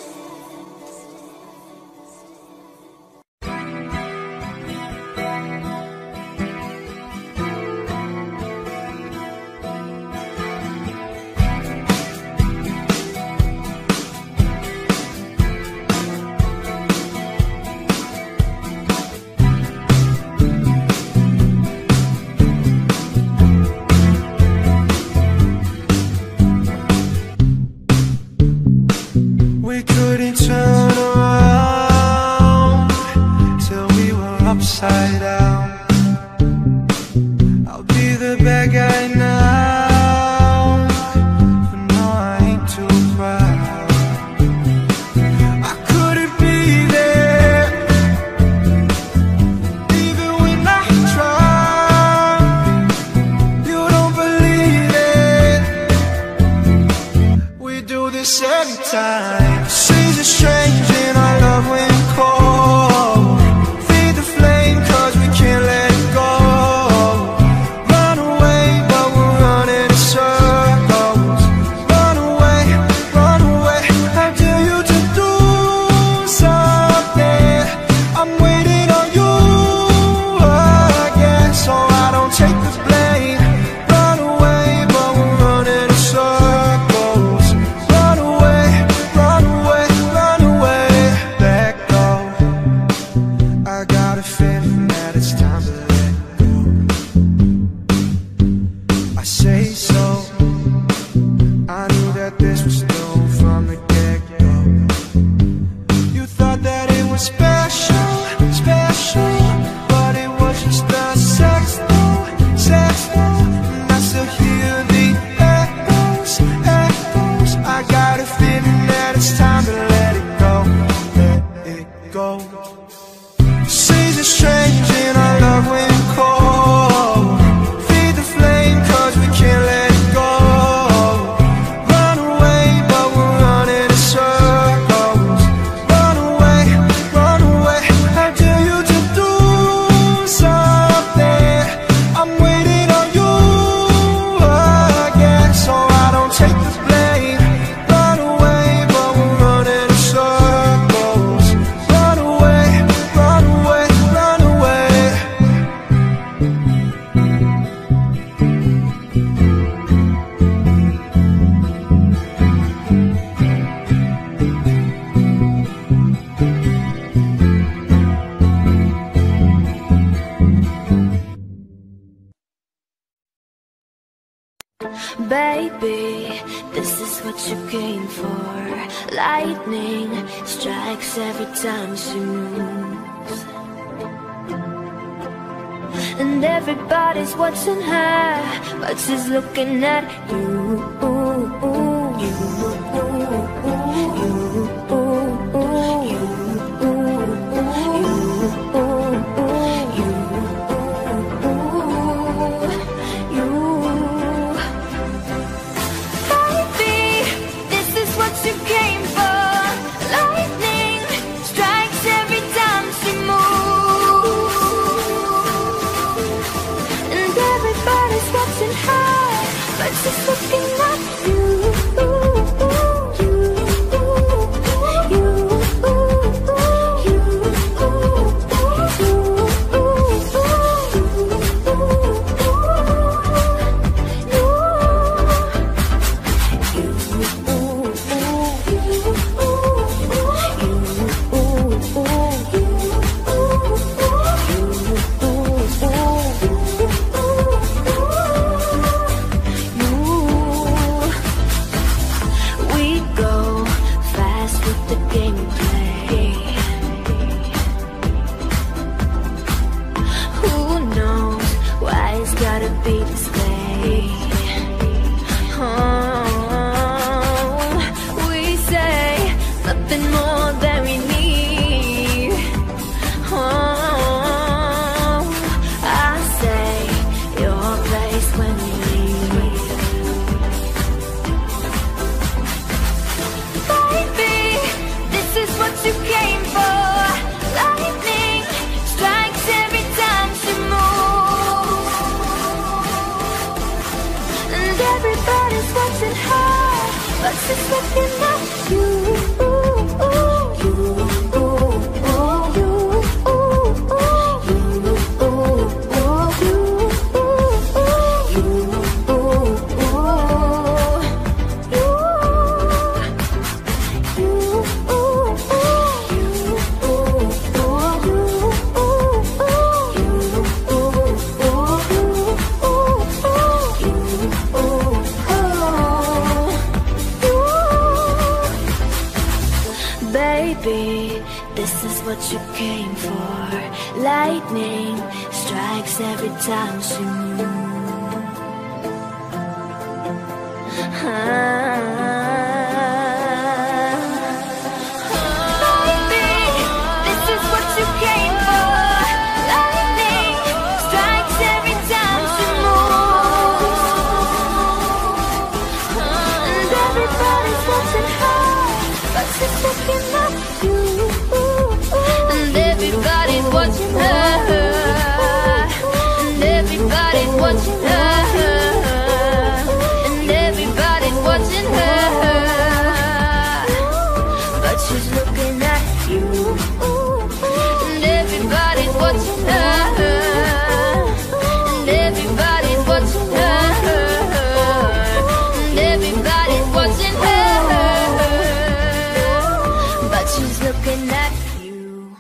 We couldn't turn around till we were upside down. I'll be the bad guy now, but no, I ain't too proud. I couldn't be there, even when I tried. You don't believe it, we do this every time. Seasons change and our love went cold. Feed the flame cause we can't let it go. Run away but we're running in circles. Run away, run away, I dare you to do something. I'm waiting on you again, so I don't take the blame. Run away but we're running in circles. Run away, run away, run away.
Baby, this is what you came for. Lightning strikes every time she moves, and everybody's watching her, but she's looking at you. You, just looking at you. You, you, you, but she's looking at you. Baby, this is what you came for. Lightning strikes every time she moves. Baby, this is what you came for. Lightning strikes every time she moves, and everybody's watching her, but she's looking at you. And everybody's watching her, and everybody's watching her, and everybody's watching her, but she's looking at you. And everybody's watching her, and everybody's watching her, and everybody's watching her, but she's looking at you.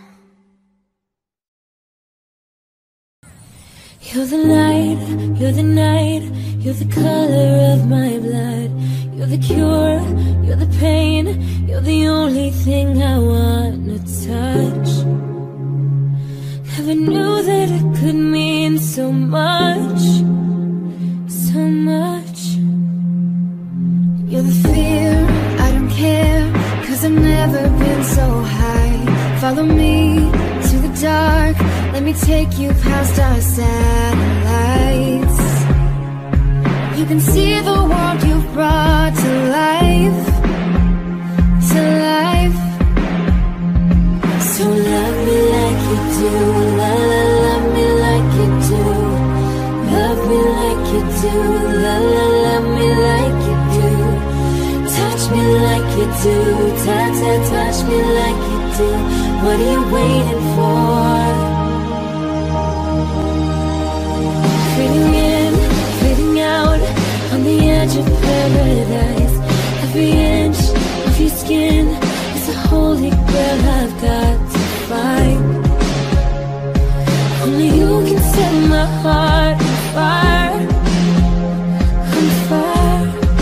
You're the light, you're the night, you're the color of my blood. You're the cure, you're the pain, you're the only thing I wanna touch. Never knew that it could mean so much, so much.
You're the fear, I don't care, cause I've never been so high. Follow me to the dark, let me take you past our satellites. You can see the world you've brought to life, to life.
So love me like you do, la la, love me like you do. Love me like you do, la la, love me like you do. Touch me like you do, ta ta, touch me like you do. What are you waiting for? Fading in, fading out, on the edge of paradise. Every inch of your skin is a holy grail I've got to find. Only you can set my heart on fire, on fire.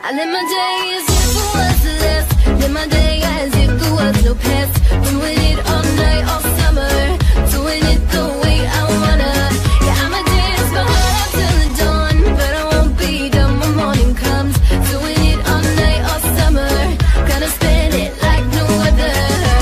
I live my day as if it was less. Live my day as if there was no past. Doing it all night, all summer. Doing it the way I wanna. Yeah, I'ma dance my heart out till the dawn, but I won't be done when morning comes. Doing it all night, all summer. Gonna spend it like no other.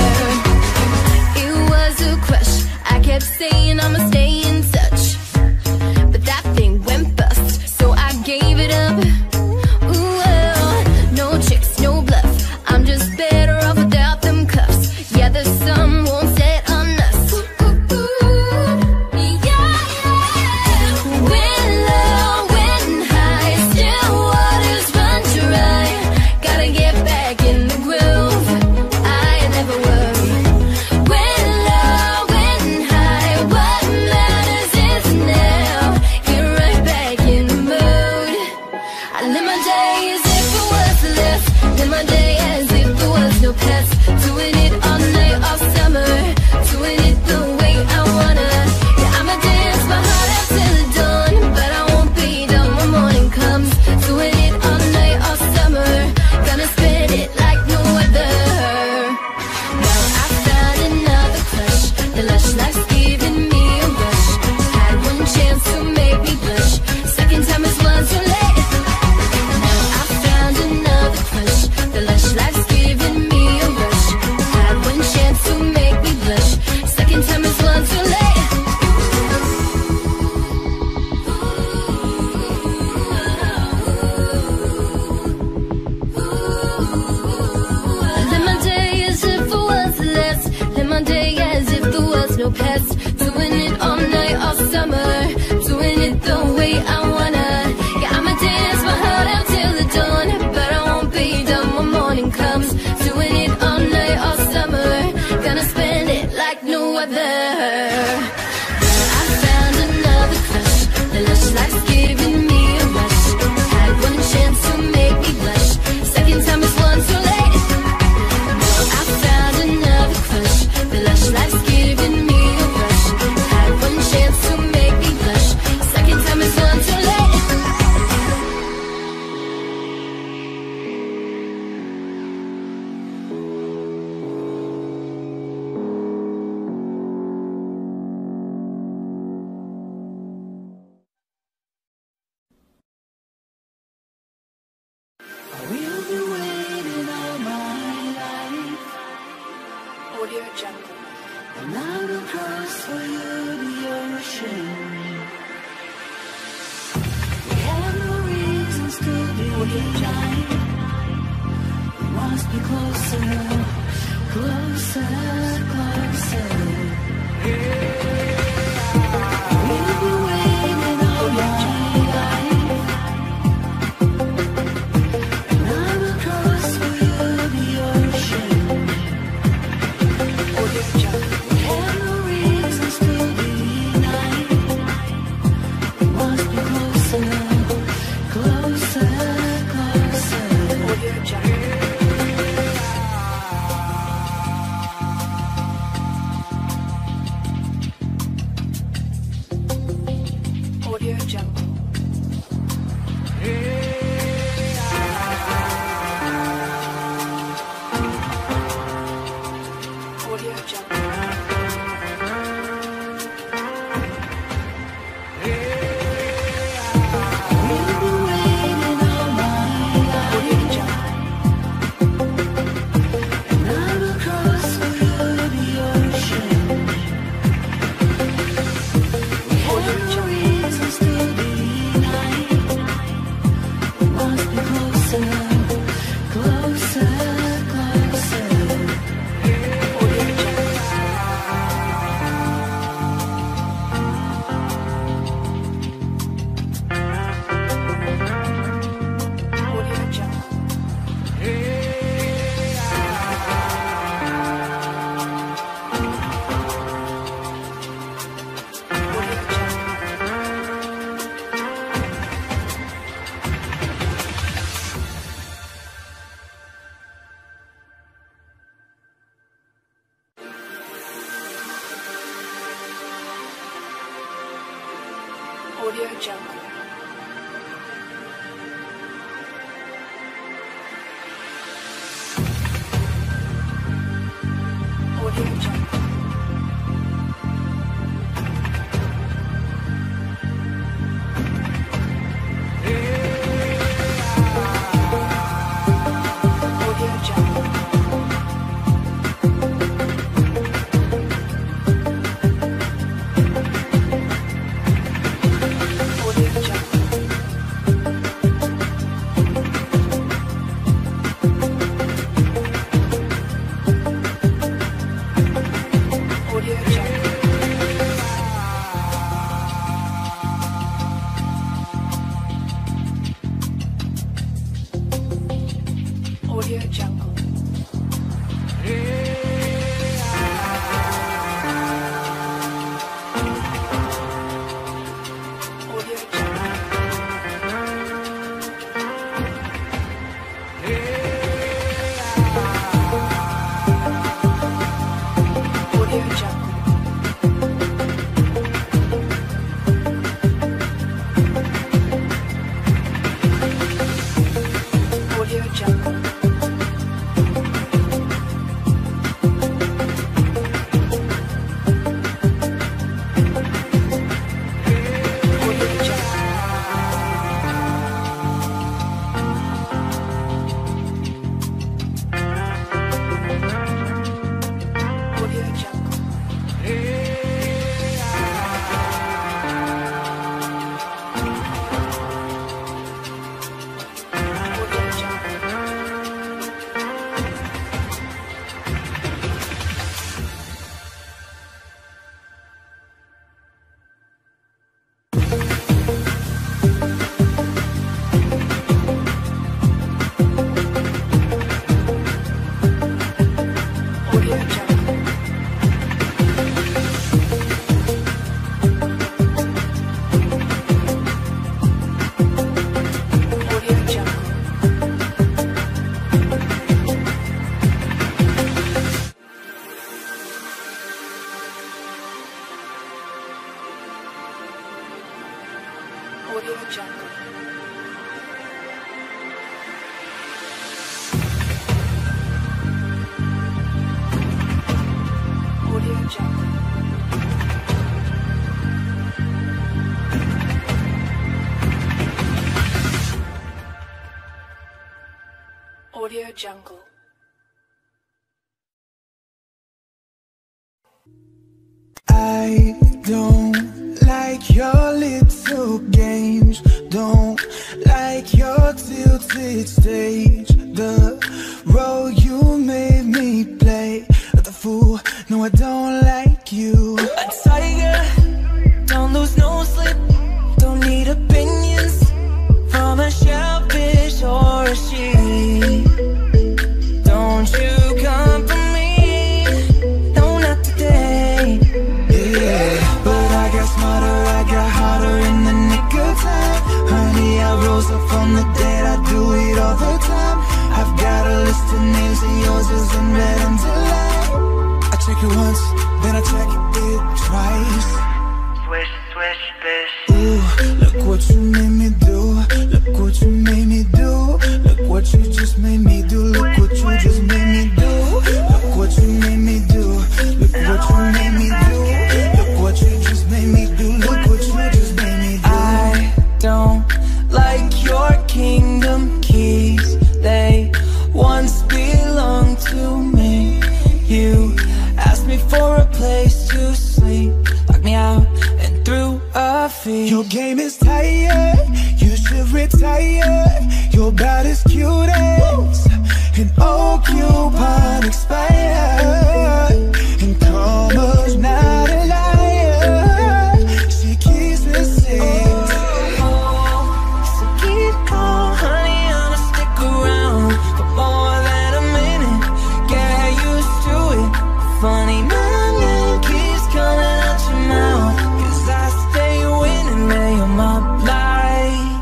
It was a crush. I kept saying I'ma stay in touch, but that thing went bust, so I gave it up. Ooh, well, no tricks, no bluff. I'm just better off without them cuffs. Yeah, the sun won't set on us. Ooh, ooh, ooh. Yeah, yeah. When low, when high, still waters run dry. Gotta get back in the groove. I never worry. When low, when high, what matters is now. Get right back in the mood. I live my day as if it was less. Live my day as if there was no past. Doing it all night, all summer. Doing it the way I wanna. Yeah, I'ma dance my heart out till the dawn, but I won't be done when morning comes. Doing it all night, all summer. Gonna spend it like no other. Now I found another crush. The lush life's giving me a rush. Had one chance to make me blush. Second time is one too late. Now I found another crush. The lush life's giving me a rush. Had one chance to make me blush. Second time is one too late. Live my day as if it was less. Live my day as if there was no past. Doing it all night, all summer. Doing it the way I wanna. Yeah, I'ma dance my heart out till the dawn, but I won't be done when morning comes. Doing it all night, all summer. Gonna spend it like no other. I found another crush. The lush life's giving me a rush. Had one chance to make me blush. Second time is one too late. I found another crush. The lush life's giving me a rush. Had one chance to make me blush. Second time is one too late.
We'll be waiting all my life.
Audio Jungle.
And I will cross for you the ocean. We have no reasons to be shy. We must be closer, closer, closer. We'll be waiting all my life. And I will cross for you the ocean.
Audio Jungle.
We have no reasons to deny. We must be closer, closer, closer.
Audio Jungle. Audio Jungle. Audio Jungle.
We'll be waiting all my life.
Audio Jungle.
And I will cross for you the ocean. We have no reasons to deny. We must be closer, closer, closer.
Audio Jungle. Audio Jungle. Audio Jungle. Audio Jungle. Audio Jungle.
I don't like your little games, don't like your tilted stage. The role you made me play, the fool, no I don't like you.
A tiger, don't lose no sleep, don't need opinions from a shellfish or a sheep. Don't you come for me, no not today.
Yeah, but I got smarter, I got harder in the nick of time. Honey, I rose up from the dead, I do it all the time. I've got a list of names and yours isn't red until I I check it once, then I check it twice.
Swish, swish, bish.
Ooh, look what you made me do, look what you made me do. Look what you just made me do, look what you just made me do. Look what you made me do, look what you made me do. Look what you just made me do, look what you just made me do.
I don't like your kingdom keys, they once belonged to me. You asked me for a place to sleep, locked me out and threw a feast.
Your game is tired, you should retire. You're about as cute as an old coupon expired. And karma's not a liar, she keeps receipts.
So keep on, honey, I'ma stick around for more than a minute. Get used to it. Funny, my name keeps coming out your mouth, 'cause I stay winning, man, you're my life.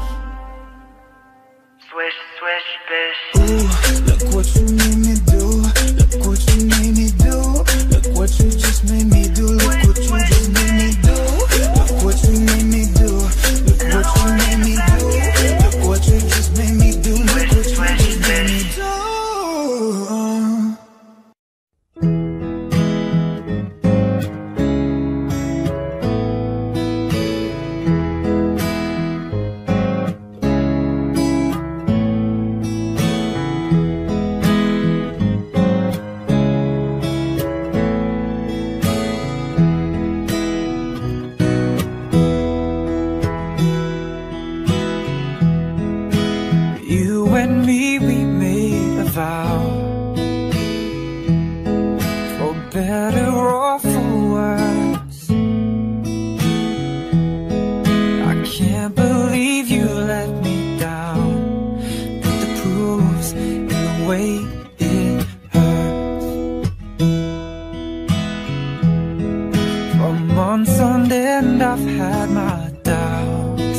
Swish, swish, bish.
Ooh, look what you made me do, look what you made me do. Look what you just made me do, look what you just made me do. Look what you made me do, look what you made me do. Look what you just made me do, look what you just made me do. You and me, we made a vow, for better or for worse. I can't believe you let me down, but the proof's in the way it hurts. For months on end I've had my doubts,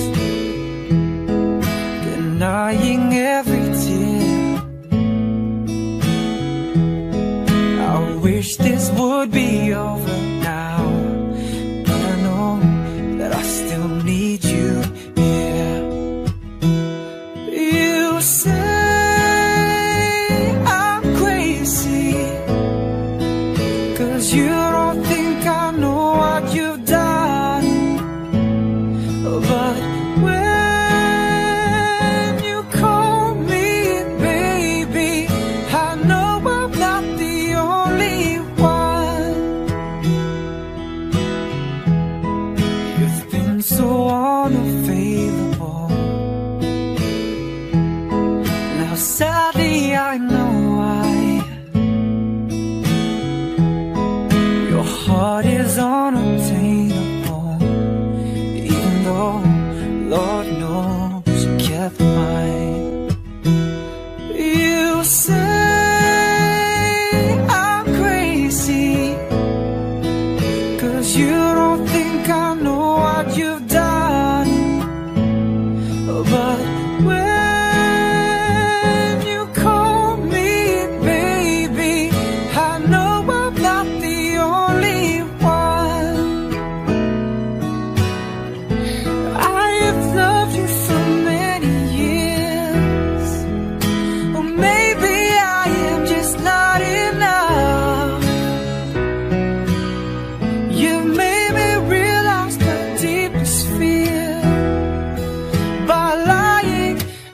denying every tear. I wish this would be over now, but I know that I still need you here. You say I'm crazy, 'cause you don't think I know what you've done. But when you call me baby, I know I'm not the only one. You've been so unavailable. Now sadly I know why. Your heart is unobtainable, even though Lord knows you kept mine. You say I'm crazy, 'cause you don't think I know what you've done. But when you call me baby, I know I'm not the only one. I have loved you for many years, or maybe I am just not enough. You've made me realize my deepest fear by lying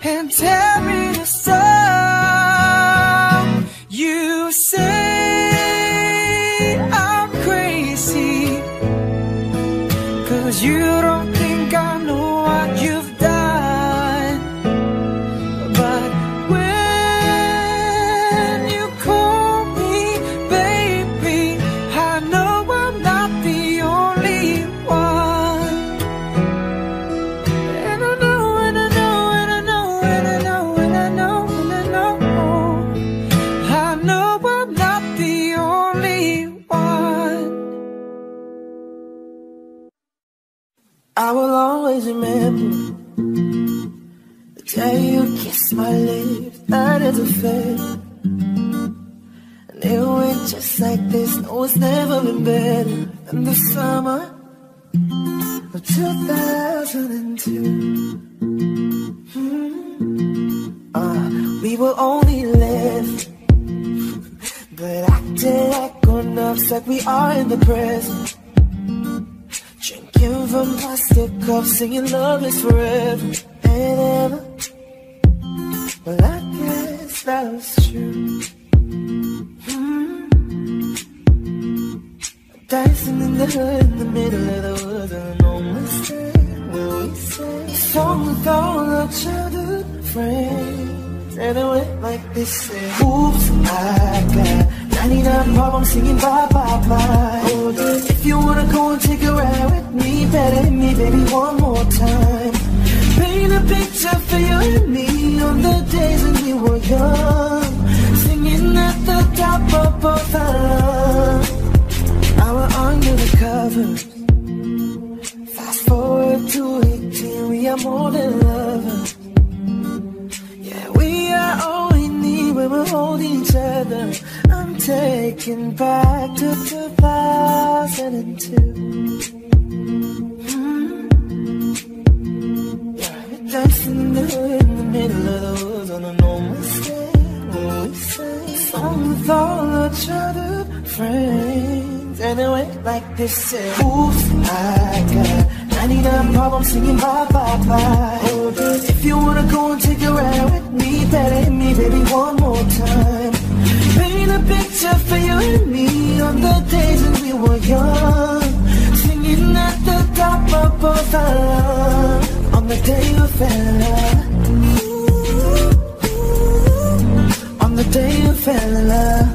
day you kissed my lips, that is a fact. And it went just like this. No, it's never been better than the summer of two thousand two. mm. uh, We were only left, but acting like grown-ups, like we are in the present. Drinking from plastic cups, singing love is forever and ever. Well, I guess that was true. mm. Dancing in the hood, in the middle of the woods, and I know mistake when we say a song with all our childhood friends, and it went like this. Say, oops, I got ninety-nine problems singing bye bye bye. Oh, dude, if you wanna go and take a ride with me, better hit me, baby, one more time. Paint a picture for you and me on the days when we were young, singing at the top of both our lungs. Now we're under the covers. Fast forward to eighteen, we are more than lovers. Yeah, we are all we need when we're holding each other. I'm taken back to two thousand two. mm. Yeah, we're dancing in the hood, in the middle of the woods, on a no mistake when we sing a song with all our childhood friends, and it went like this. Say, oops, I got ninety-nine problems singing bye bye bye. Oh, dude, if you wanna go and take a ride with me, better hit me, baby, one more time. Paint a picture for you and me on the days when we were young, singing at the top of both our lungs, on the day we fell in love. On the day we fell in love.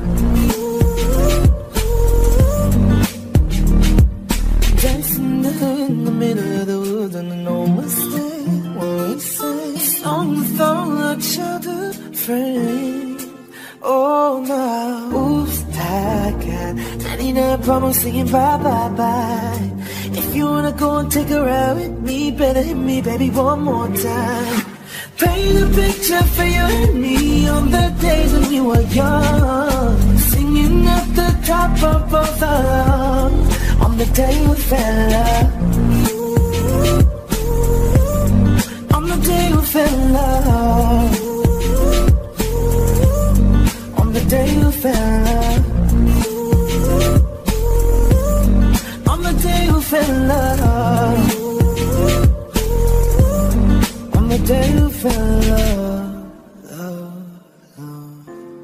Dancing in the middle of the woods, and no mistake when we sing a song with all our childhood friends. Oh no, oops, I got ninety-nine problems singing bye bye bye. If you wanna go and take a ride with me, better hit me, baby, one more time. Paint a picture for you and me on the days when we were young, singing at the top of both our lungs, on the day we fell in love. On the day we fell in love. On the day we fell in love. On the day we fell in love. On the day we fell in love. Love, love.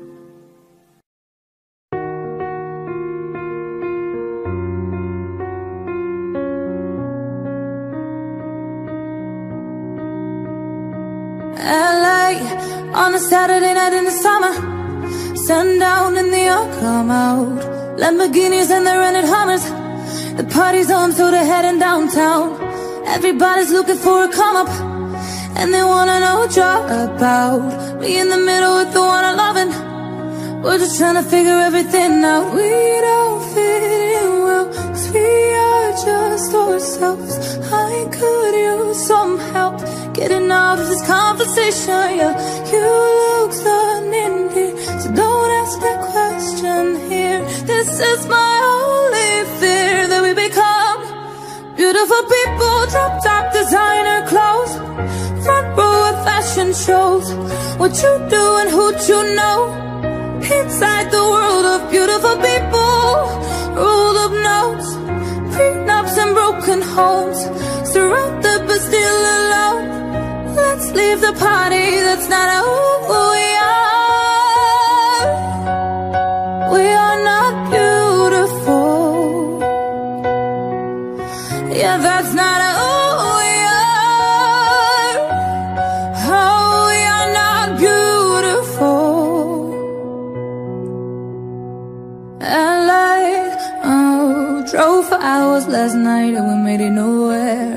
L A on a Saturday night in the summer, sundown and the all come out. Lamborghinis and the rented Hummers. The party's on, so they're heading downtown. Everybody's looking for a come up, and they wanna know what you're about. Me in the middle with the one I'm loving. We're just trying to figure everything out. We don't fit in well, 'cause we are just ourselves. I could use some help getting out of this conversation. Yeah, you look unending, so don't ask that question here. This is my only fear, that we become beautiful people, drop top designer clothes, front row at fashion shows. What you do and who you know, inside the world of beautiful people, rolled up notes, prenups and broken homes, surrounded but still alone. Let's leave the party, that's not who we are. We are not beautiful. Yeah, that's not who we are. Oh, we are not beautiful. L A, oh, drove for hours last night and we made it nowhere.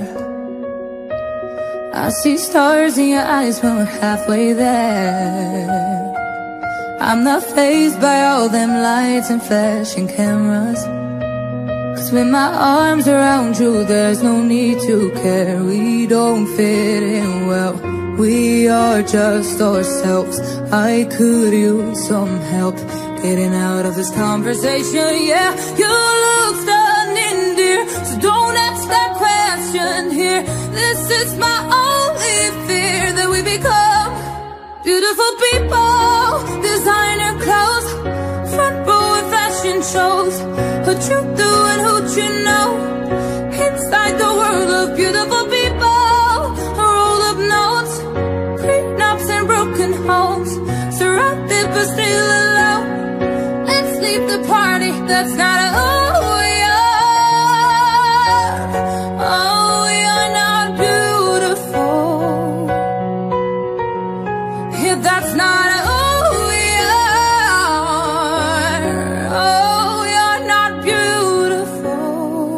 I see stars in your eyes when we're halfway there. I'm not fazed by all them lights and flashing cameras. 'Cause with my arms around you, there's no need to care. We don't fit in well, we are just ourselves. I could use some help getting out of this conversation. Yeah, you look stunning, dear, so don't ask that question here. This is my only fear, that we become beautiful people, designer clothes, front row of fashion shows. What you do and who you know, inside the world of beautiful people, a roll of notes, prenups and broken homes, surrounded but still alone. Let's leave the party, that's not a oh we are. Oh, we are not beautiful. Yeah, that's not a oh we are. Oh, we are not beautiful.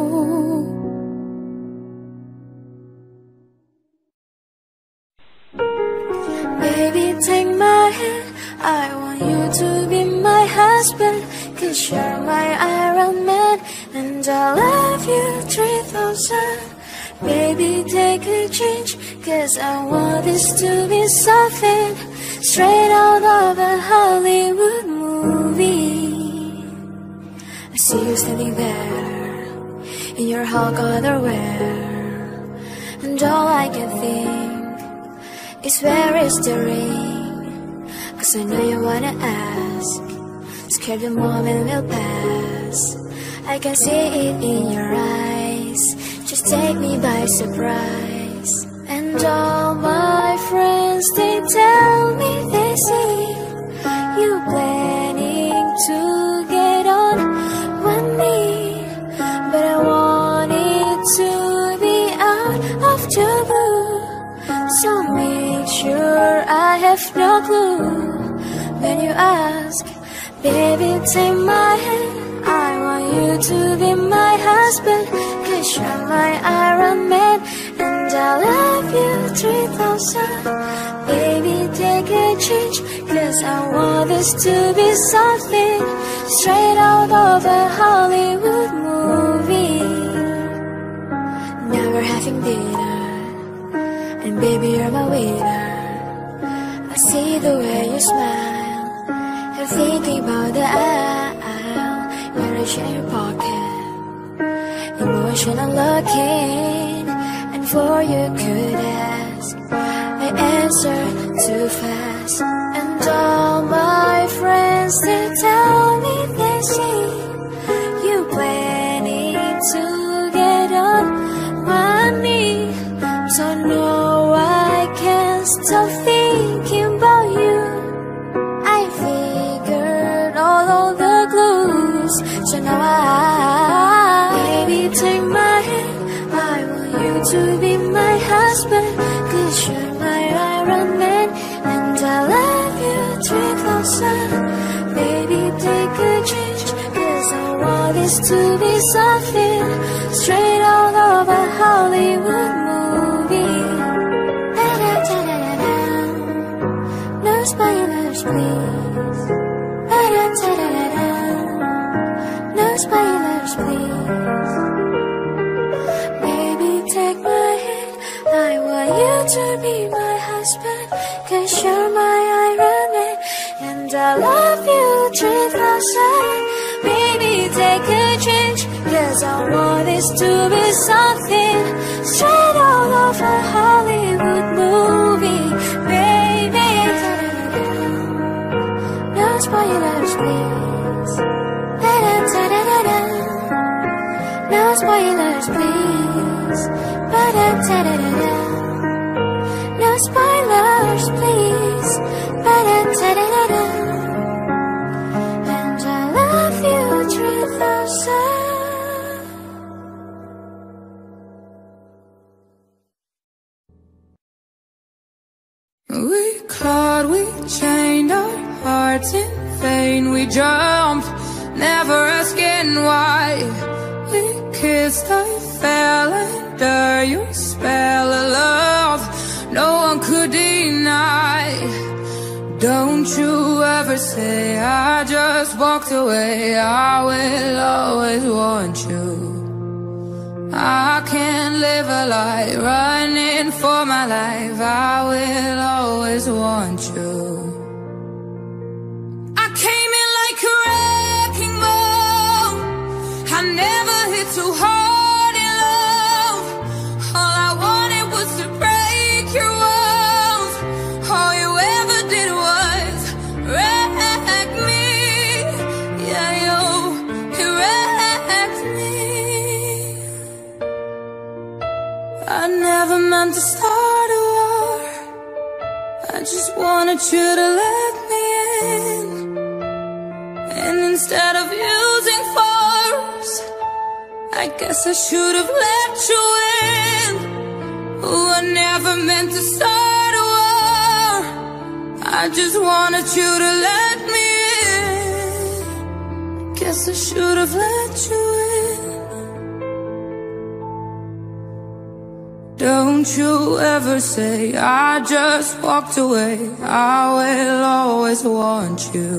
Baby, take my hand, I want you to be my husband. 'Cause you're my Iron Man, and I love you three thousand. Baby, take a change, 'cause I want this to be something straight out of a Hollywood movie. I see you standing there in your hog underwear, and all I can think is where is the ring? 'Cause I know you wanna ask, scared the moment will pass. I can see it in your eyes, just take me by surprise. And all my friends, they tell me they see you planning to get on one knee. But I want it to be out of the blue, so make sure I have no clue when you ask. Baby, take my hand, I want you to be my husband. 'Cause you're my Iron Man, and I love you three thousand. Baby, take a change, 'cause I want this to be something straight out of a Hollywood movie. Never having dinner, and baby, you're my winner. I see the way you smile, and thinking about the aisle, you're rich in your pocket, emotional looking, and for you could ask, I answer too fast. And all my friends, they tell me they see you planning to get on one knee. So no, I can't stop thinking about you. I figured all of the clues, so now I, baby, take my hand, I want you to be my husband. 'Cause you're my Iron Man, and I love you three thousand. Baby, take a change, 'cause I want this to be something straight out of a Hollywood movie. Da-da-da-da-da. No spoilers, please. Da-da-da-da-da. No spoilers, please. Baby, take my hand, I want you to be my husband. 'Cause you're my Iron Man, and I love you three thousand. Baby, take a change, 'cause I want this to be something straight out of a Hollywood movie. Baby, no spoilers, please. Da-da-da-da-da. No spoilers, please. Ba-da-da-da-da-da. No spoilers, please. Ba-da-da-da-da-da. And I love you three thousand.
We clawed, we chained our hearts in vain. We jumped, never asking why. We kissed, I fell under your spell of love no one could deny. Don't you ever say I just walked away. I will always want you. I can't live a lie, running for my life. I will always want you. I came in like a wrecking ball. I never hit too hard in love. All I wanted was to break your walls. All you ever did was wreck me. Yeah, you, you wrecked me. I never meant to start a war. I just wanted you to let me in. And instead of using force, I guess I should have let you in. Oh, I never meant to start a war. I just wanted you to let me in. Guess I should have let you in. Don't you ever say I just walked away. I will always want you.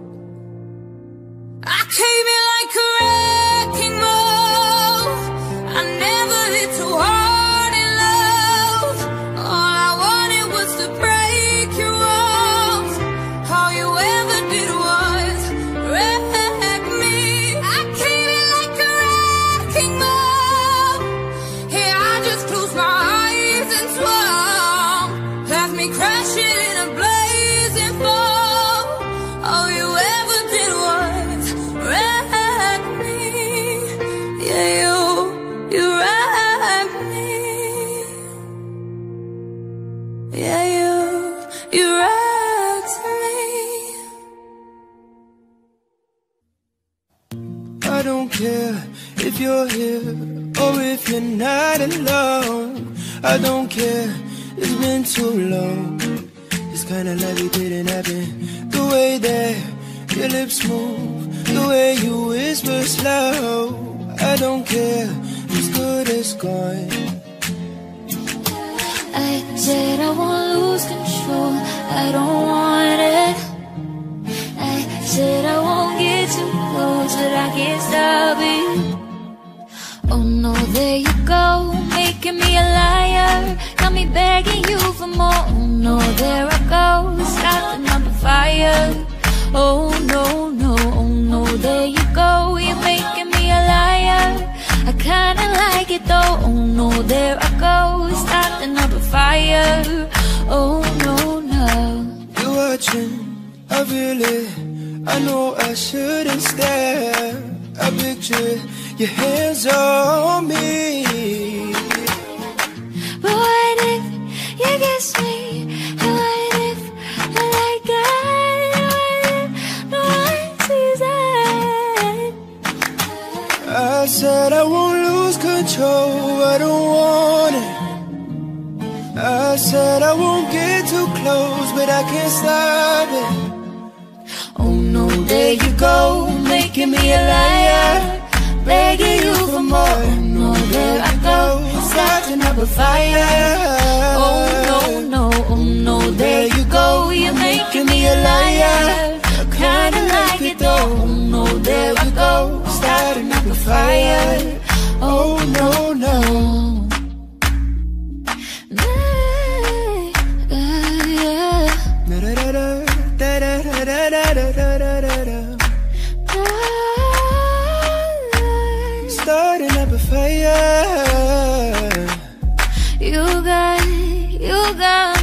I came in like a wrecking ball. I never hit too hard in love. All I wanted was to break your walls. All you ever did was wreck me. I came in like a wrecking ball. Hey, I just closed my eyes and swung, left me crashing in a blazing fall. All you ever did was wreck me. Yeah, you, you wrecked me. Yeah, you, you wrecked me.
I don't care if you're here or if you're not alone. I don't care, it's been too long. It's kinda like it didn't happen. The way that your lips move, the way you whisper slow. I don't care, it's good as gone.
I said I won't lose control, I don't want it. I said I won't get too close, but I can't stop it. Oh no, there you go, making me a liar. Got me begging you for more. Oh no, there I go, starting up a fire. Oh no, no, oh no, there you go, you're making me a liar. I kinda like it though. Oh no, there I go, starting up a fire. Oh no, no.
You're watching, I feel it. I know I shouldn't stare. I picture your hands on me.
But what if you kiss me? And what if I like that? And what if no one sees that?
I said I won't lose control, I don't want it. I said I won't get too close, but I can't stop it.
Oh no, there you go, making me a liar. Begging you for more. Oh no, there I go, starting up a fire. Oh no, no, oh no, there you go, you're making me a liar. I kinda like it though. Oh no, there I go, starting up a fire. Oh no, no.
Starting up a fire.
You got, you got